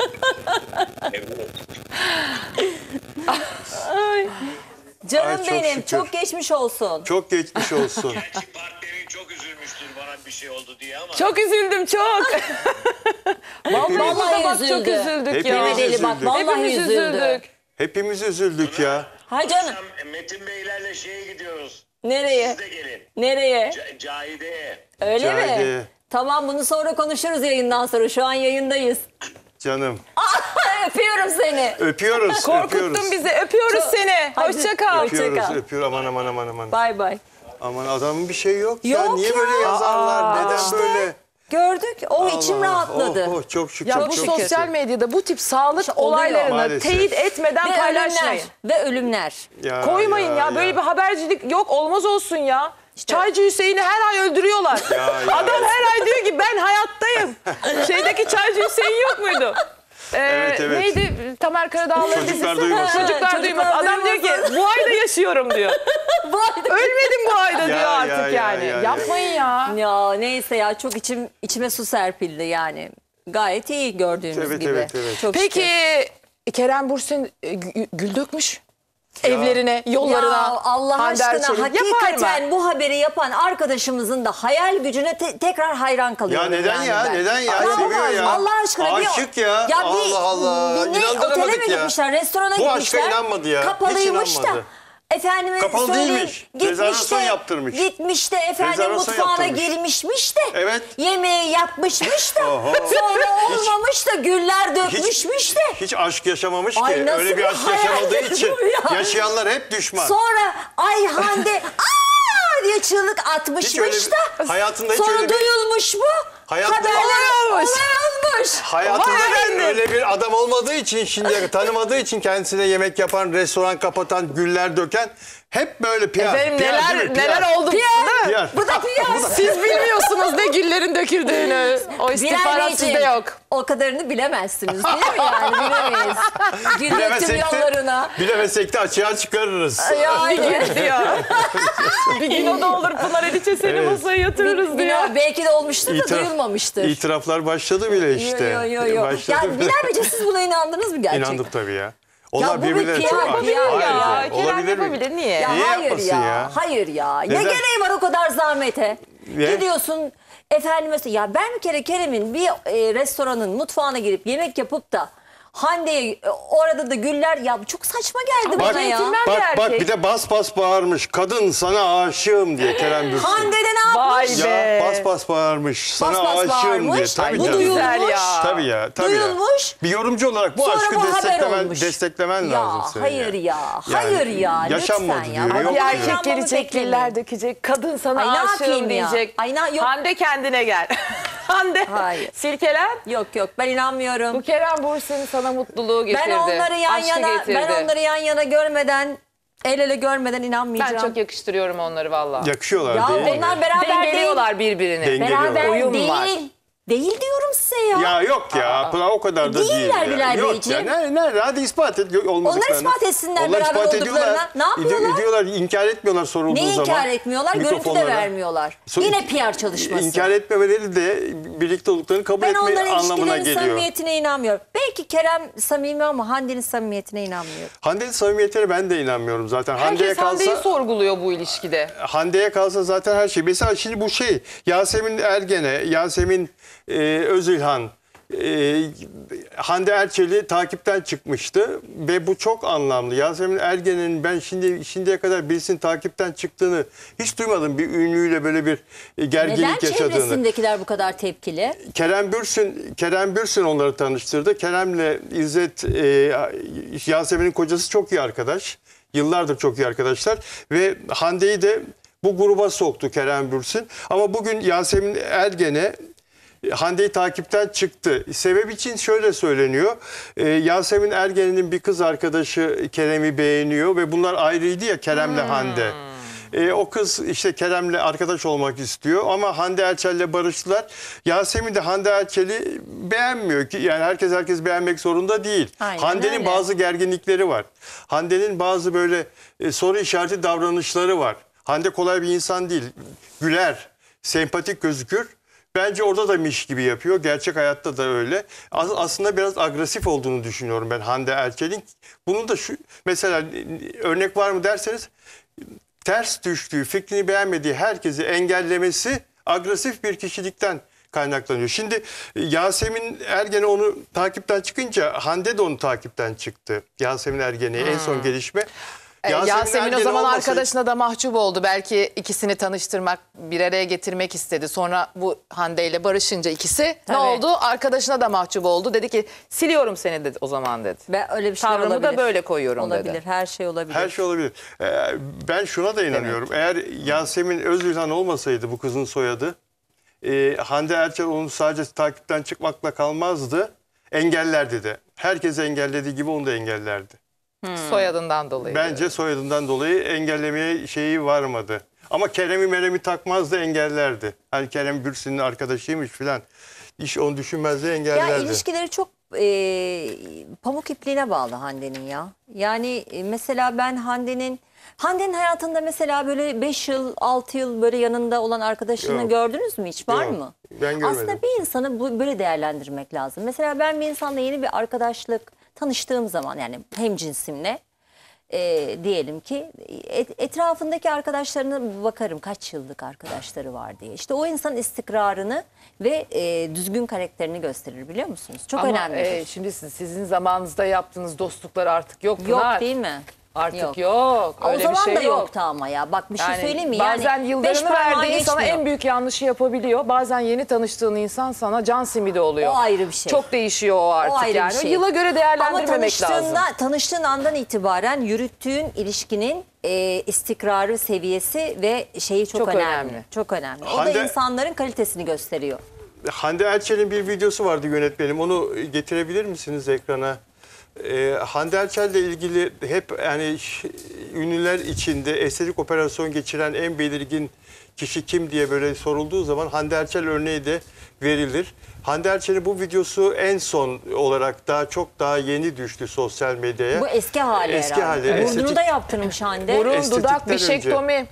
Canım Ay, çok benim. şükür. Çok geçmiş olsun. Çok geçmiş olsun. Gerçi partnerin çok üzülmüştür bana bir şey oldu diye ama. Çok üzüldüm, çok. Vallahi burada bak çok üzüldü. üzüldük ya. Hepimiz Mehmet Ali bak üzüldük. vallahi Hepimiz üzüldü. üzüldük. Hepimiz üzüldük ya. Hay canım. Akşam Metin Beylerle şeye gidiyoruz. Nereye? Siz de gelin. Nereye? Cahide'ye. Öyle mi? Cahide. Tamam, bunu sonra konuşuruz yayından sonra. Şu an yayındayız. Canım. Öpüyorum seni. Öpüyoruz. Korkuttun bizi, öpüyoruz seni. Hadi. Hoşça kal. Öpüyorum. Hoşça kal. Öpüyoruz. Aman. Bay bay. Aman adamın bir şey yok ya. Yok Niye ya. böyle yazarlar? Neden İşte. böyle? Gördük. içim Allah, rahatladı. çok şükür. Ya çok bu şükür. sosyal medyada bu tip sağlık İşte oluyor. olaylarını Maalesef. teyit etmeden Ve paylaşmayın. ölümler. Ya, Koymayın ya, böyle bir habercilik yok, olmaz olsun ya. Çaycı Hüseyin'i her ay öldürüyorlar. Ya. Adam her ay diyor ki ben hayattayım. Şeydeki Çaycı Hüseyin yok muydu? Evet. Neydi? Tamer Karadağlı'nın Çocuklar dizisi. duymasın. Çocuklar duymasın. Adam diyor ki bu ayda yaşıyorum diyor. Ölmedim bu ayda diyor artık yani. Yapmayın ya. Ya neyse ya, çok içime su serpildi yani. Gayet iyi gördüğünüz Evet, gibi. evet. Çok Peki şükür. Kerem Bürsin gül dökmüş. evlerine, yollarına. Ya Allah Hande aşkına Erçel'in. Yapar mı? hakikaten bu haberi yapan arkadaşımızın da hayal gücüne tekrar hayran Ya kalıyorum. neden yani ya? ben. Neden ya? Yapamaz Seviyor mı? ya. Allah aşkına Aşık ya. Allah Allah. Ne, İnandıramadık otele mi ya. gitmişler, restorana Bu aşka gitmişler. inanmadı ya. Hiç Kapalıymış da. inanmadı. Efendime Kapalı söyleyeyim, değilmiş. gitmiş Rezervasyon de, yaptırmış. Gitmiş de efendim Rezervasyon mutfağına yaptırmış. girmişmiş de. Evet. Yemeği yapmışmış da. Oho. Sonra olmamış da güller dökmüşmüş de. Hiç aşk yaşamamış ki. Ay, nasıl Öyle bir bir aşk hayal yaşamadığı için bu ya? yaşayanlar hep düşman. Sonra ay Hande aa diye çığlık Hiç öyle atmışmış bir- da. hayatında hiç sonra öyle bir- duyulmuş bu. Hayatında- Haberler Olay olmuş. olmuş. Hayatında Vay efendim. öyle bir adam olmadığı için, şimdi tanımadığı için, kendisine yemek yapan, restoran kapatan, güller döken hep böyle PR. Efendim PR değil neler mi? PR. neler oldu değil mi? PR. Bu da PR. Siz bilmiyorsunuz ne güllerin döküldüğünü. O istihbarat Bilal sizde Beyciğim, yok. o kadarını bilemezsiniz değil mi yani? Bilemeyiz. Gül döktüm Bilemesek yollarına. de, bilemesek de açığa çıkarırız. Yani. diyor. Bir gün o da olur Pınar Eliçe seni Evet. masaya yatırırız diyor. Belki de olmuştur da İtiraf- duyulmamıştır. İtiraflar başladı bile işte. Yo. Başladı Ya bile. Bilal Beyciğim siz buna inandınız mı gerçekten? İnandık tabii ya. Onlar bu bir birbirlerine PR çok aşık. yapabilir Hayır ya. canım, Kerem olabilir mi? yapabilir. Niye? Ya Niye hayır yapmasın ya. ya? Hayır ya. Ne Neden? gereği var o kadar zahmete? Ne? Gidiyorsun efendim mesela ya ben bir kere Kerem'in bir restoranın mutfağına girip yemek yapıp da Hande'ye orada da güller ya çok saçma geldi Bak, bana ya. centilmen bir bak erkek. bir de bas bağırmış. Kadın sana aşığım diye Kerem Bürsin. Hande de ne Vay yapmış? be. Ya bas bağırmış. Sana Bas aşığım diye. bağırmış. Tabii Bu canım. Güzel duyulmuş. ya. Tabii ya. Tabii Duyulmuş. Ya. Bir yorumcu olarak bu Sonra aşkı bu haber olmuş. desteklemen lazım senin. Hayır ya. Hayır ya. Yaşanmadı Lütfen diyor. ya. Yok Bir ya. erkek Yaşanmamı gelecek, beklemeyin. güller dökecek. Kadın sana Ay, ne yapayım aşığım ya? diyecek. Ay, yok. Hande kendine gel. Hande Hayır. silkelen. Yok ben inanmıyorum. Bu Kerem Bürsin sana mutluluğu getirdi. Ben onları yan aşkı yana getirdi. ben onları yan yana görmeden el ele görmeden inanmayacağım. Ben çok yakıştırıyorum onları valla. Yakışıyorlar ya değil mi? onlar beraber değil. Dengeliyorlar birbirini. Dengeliyorlar. Beraber Uyum değil. var. Değil diyorum size ya. Ya yok ya. Pınar o kadar da değil. Değiller ya. Bilal Yok ya. Beyciğim. Nerede? Hadi ispat et olmadıklarını. Onlar ispat etsinler Onlar beraber ispat olduklarına. ediyorlar. Ne yapıyorlar? Ediyorlar. İnkar etmiyorlar sorulduğu Neyi zaman. inkar etmiyorlar? Görüntü de Mikrofonlara. vermiyorlar. Yine PR çalışması. İnkar etmemeleri de birlikte olduklarını kabul Ben etme onların anlamına ilişkilerin geliyor. samimiyetine inanmıyorum. Belki Kerem samimi ama Hande'nin samimiyetine inanmıyorum. Hande'nin samimiyetine ben de inanmıyorum zaten. Herkes Hande'yi sorguluyor bu ilişkide. Hande'ye kalsa zaten her şey. Mesela şimdi bu Yasemin Ergen'e, Yasemin Özilhan, Hande Erçel'i takipten çıkmıştı ve bu çok anlamlı. Yasemin Ergen'in ben şimdiye kadar birisinin takipten çıktığını hiç duymadım. Bir ünlüyle böyle bir gerginlik Neden yaşadığını. çevresindekiler bu kadar tepkili? Kerem Bürsin onları tanıştırdı. Kerem'le İzzet, Yasemin'in kocası çok iyi arkadaş. Yıllardır çok iyi arkadaşlar ve Hande'yi de bu gruba soktu Kerem Bürsin. Ama bugün Yasemin Ergen'e Hande'yi takipten çıktı. Sebep için şöyle söyleniyor. Yasemin Ergen'in bir kız arkadaşı Kerem'i beğeniyor ve bunlar ayrıydı ya Kerem'le Hande. O kız işte Kerem'le arkadaş olmak istiyor ama Hande Erçel'le barıştılar. Yasemin de Hande Erçel'i beğenmiyor ki yani herkes beğenmek zorunda değil. Aynen Hande'nin öyle. bazı gerginlikleri var. Hande'nin bazı böyle soru işareti davranışları var. Hande kolay bir insan değil. Güler, sempatik gözükür. Bence orada da miş gibi yapıyor. Gerçek hayatta da öyle. Aslında biraz agresif olduğunu düşünüyorum ben Hande Erçel'in. Bunun da mesela örnek var mı derseniz ters düştüğü, fikrini beğenmediği herkesi engellemesi agresif bir kişilikten kaynaklanıyor. Şimdi Yasemin Ergen onu takipten çıkınca Hande de onu takipten çıktı. Yasemin Ergen'e en son gelişme. Yasemin o Ergen zaman olmasaydı- arkadaşına da mahcup oldu. Belki ikisini tanıştırmak, bir araya getirmek istedi. Sonra bu Hande ile barışınca ikisi ne Tabii. oldu? Arkadaşına da mahcup oldu. Dedi ki siliyorum seni dedi o zaman dedi. Ben öyle bir şey Tavrımı olabilir. da böyle koyuyorum olabilir. dedi. Her şey olabilir. Her şey olabilir. Ben şuna da inanıyorum. Eğer Yasemin Özilhan olmasaydı bu kızın soyadı, Hande Erçel onu sadece takipten çıkmakla kalmazdı. Engellerdi de. Herkesi engellediği gibi onu da engellerdi. Soyadından dolayı. Bence soyadından dolayı engellemeye şeyi varmadı. Ama Kerem'i takmazdı, engellerdi. Hani Kerem Bürsin'in arkadaşıymış filan. Hiç onu düşünmezdi, engellerdi. Ya ilişkileri çok pamuk ipliğine bağlı Hande'nin ya. Yani mesela ben Hande'nin hayatında mesela böyle 5 yıl 6 yıl böyle yanında olan arkadaşını Yok. gördünüz mü hiç? Var Yok, mı? ben görmedim. Aslında bir insanı böyle değerlendirmek lazım. Mesela ben bir insanla yeni bir arkadaşlık tanıştığım zaman yani hemcinsimle diyelim ki etrafındaki arkadaşlarına bakarım kaç yıllık arkadaşları var diye. İşte o insanın istikrarını ve düzgün karakterini gösterir, biliyor musunuz? Çok önemli. Şimdi sizin zamanınızda yaptığınız dostluklar artık yok. Yok Pınar. değil mi? Artık yok. O Öyle zaman bir şey da yok. yoktu ama ya. Bak bir şey söyleyeyim mi? Bazen yani yıllarını verdiği insana en büyük yanlışı yapabiliyor. Bazen yeni tanıştığın insan sana can simidi oluyor. O ayrı bir şey. Çok değişiyor o artık O ayrı yani. bir şey. Yıla göre değerlendirmemek lazım. Ama tanıştığın andan itibaren yürüttüğün ilişkinin istikrarı seviyesi ve şeyi çok önemli. Çok önemli. O da insanların kalitesini gösteriyor. Hande Erçel'in bir videosu vardı yönetmenim. Onu getirebilir misiniz ekrana? Hande Erçel'le ilgili hep yani ünlüler içinde estetik operasyon geçiren en belirgin kişi kim diye böyle sorulduğu zaman Hande Erçel örneği de verilir. Hande Erçel'in bu videosu en son olarak çok daha yeni düştü sosyal medyaya. Bu eski hali Eski herhalde. hali. Burnunu da yaptırmış Hande. Burun, dudak, bişektomi.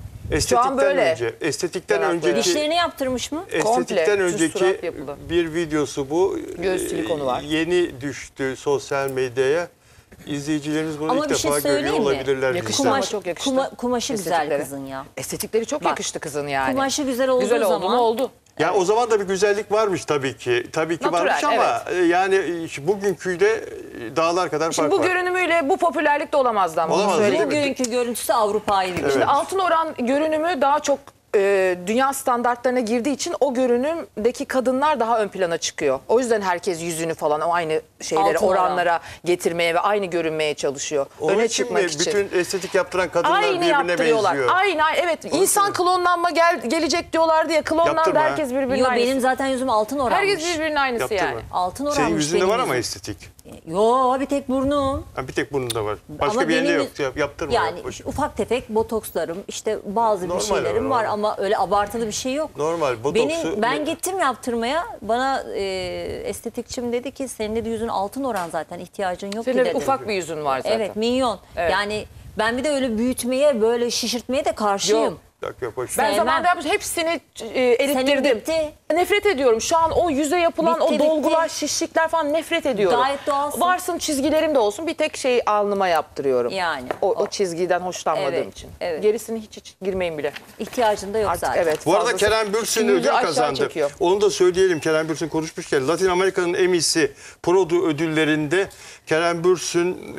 Şu an böyle. Estetikten önceki. Dişlerini yaptırmış mı? Estetikten önceki bir videosu bu. Göğüs silikonu var. Yeni düştü sosyal medyaya. İzleyicilerimiz bunu ilk defa görüyor olabilirler. Çok yakıştı. Kumaşı güzel kızın ya. Estetikleri çok yakıştı kızın yani. Kumaşı güzel olduğu güzel zaman. oldu mu oldu. Ya o zaman da bir güzellik varmış tabii ki. Tabii ki Natural, varmış ama yani bugünküyle dağlar kadar fark var. Bu görünümüyle bu popülerlik de olamazdı ama. Olamaz, değil mi? Bugünkü görüntüsü Avrupa'yı bir. Şimdi altın oran görünümü daha çok dünya standartlarına girdiği için o görünümdeki kadınlar daha ön plana çıkıyor. O yüzden herkes yüzünü falan o aynı şeyleri Altın oranlara getirmeye ve aynı görünmeye çalışıyor. Onun Öne için çıkmak mi için. bütün estetik yaptıran kadınlar Aynı birbirine yaptırıyorlar. benziyor? Aynı evet. İnsan klonlanma gelecek diyorlardı ya. Klonlandı Yaptırma. herkes birbirine Yo, aynısı. benim zaten yüzüm altın oranmış. Herkes birbirinin aynısı Yaptırma. yani. Altın oranmış Senin yüzünde benim var ama yüzüm. estetik. Yo, bir tek burnum. Ha, bir tek burnunda var. Başka Ama bir yerinde benim- yok. Yaptırma. Yani ufak tefek botokslarım, işte bazı Normal bir şeylerim ama. var ama öyle abartılı bir şey yok. Normal, botoksu- Ben gittim yaptırmaya, bana estetikçim dedi ki senin de yüzün altın oran zaten, ihtiyacın yok Senin ki de dedi. ufak bir yüzün var zaten. Evet, minyon. Evet. Yani ben bir de öyle büyütmeye, böyle şişirtmeye de karşıyım. Yok. Yok, boş ver. Ben Sevmem. zamanında yapmış hepsini Senin erittirdim. bitti. Nefret ediyorum. Şu an o yüze yapılan Bitti, o dolgular, bitti. şişlikler falan nefret ediyorum. Gayet doğalsın. Varsın çizgilerim de olsun. Bir tek şeyi alnıma yaptırıyorum. Yani. O çizgiden hoşlanmadığım Evet, için. evet. Gerisini hiç girmeyin bile. İhtiyacın da yok Artık zaten. evet. Bu arada fazlası Kerem Bürsin yüzü ödül aşağı kazandı. çekiyor. Onu da söyleyelim, Kerem Bürsin konuşmuşken. Latin Amerika'nın Emmy'si Produ ödüllerinde Kerem Bürsin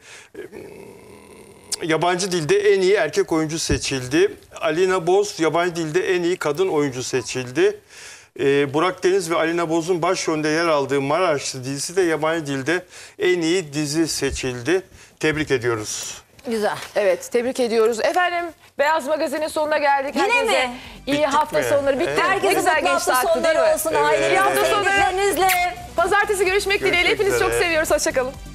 yabancı dilde en iyi erkek oyuncu seçildi. Alina Boz yabancı dilde en iyi kadın oyuncu seçildi. Burak Deniz ve Alina Boz'un başrolünde yer aldığı Maraşlı dizisi de yabancı dilde en iyi dizi seçildi. Tebrik ediyoruz. Güzel. Evet, tebrik ediyoruz. Efendim, Beyaz Magazin'in sonuna geldik. Yine Herkese mi? iyi Bittik hafta mi? sonları. Bitti. Evet. Herkese Ne güzel mutlu geçti hafta hakkı, değil mi? sonları olsun. Evet. Ailenizle, İyi hafta sonu. sevdiklerinizle. Pazartesi görüşmek dileğiyle. Görüşmek Hepinizi çok üzere. seviyoruz. Hoşçakalın.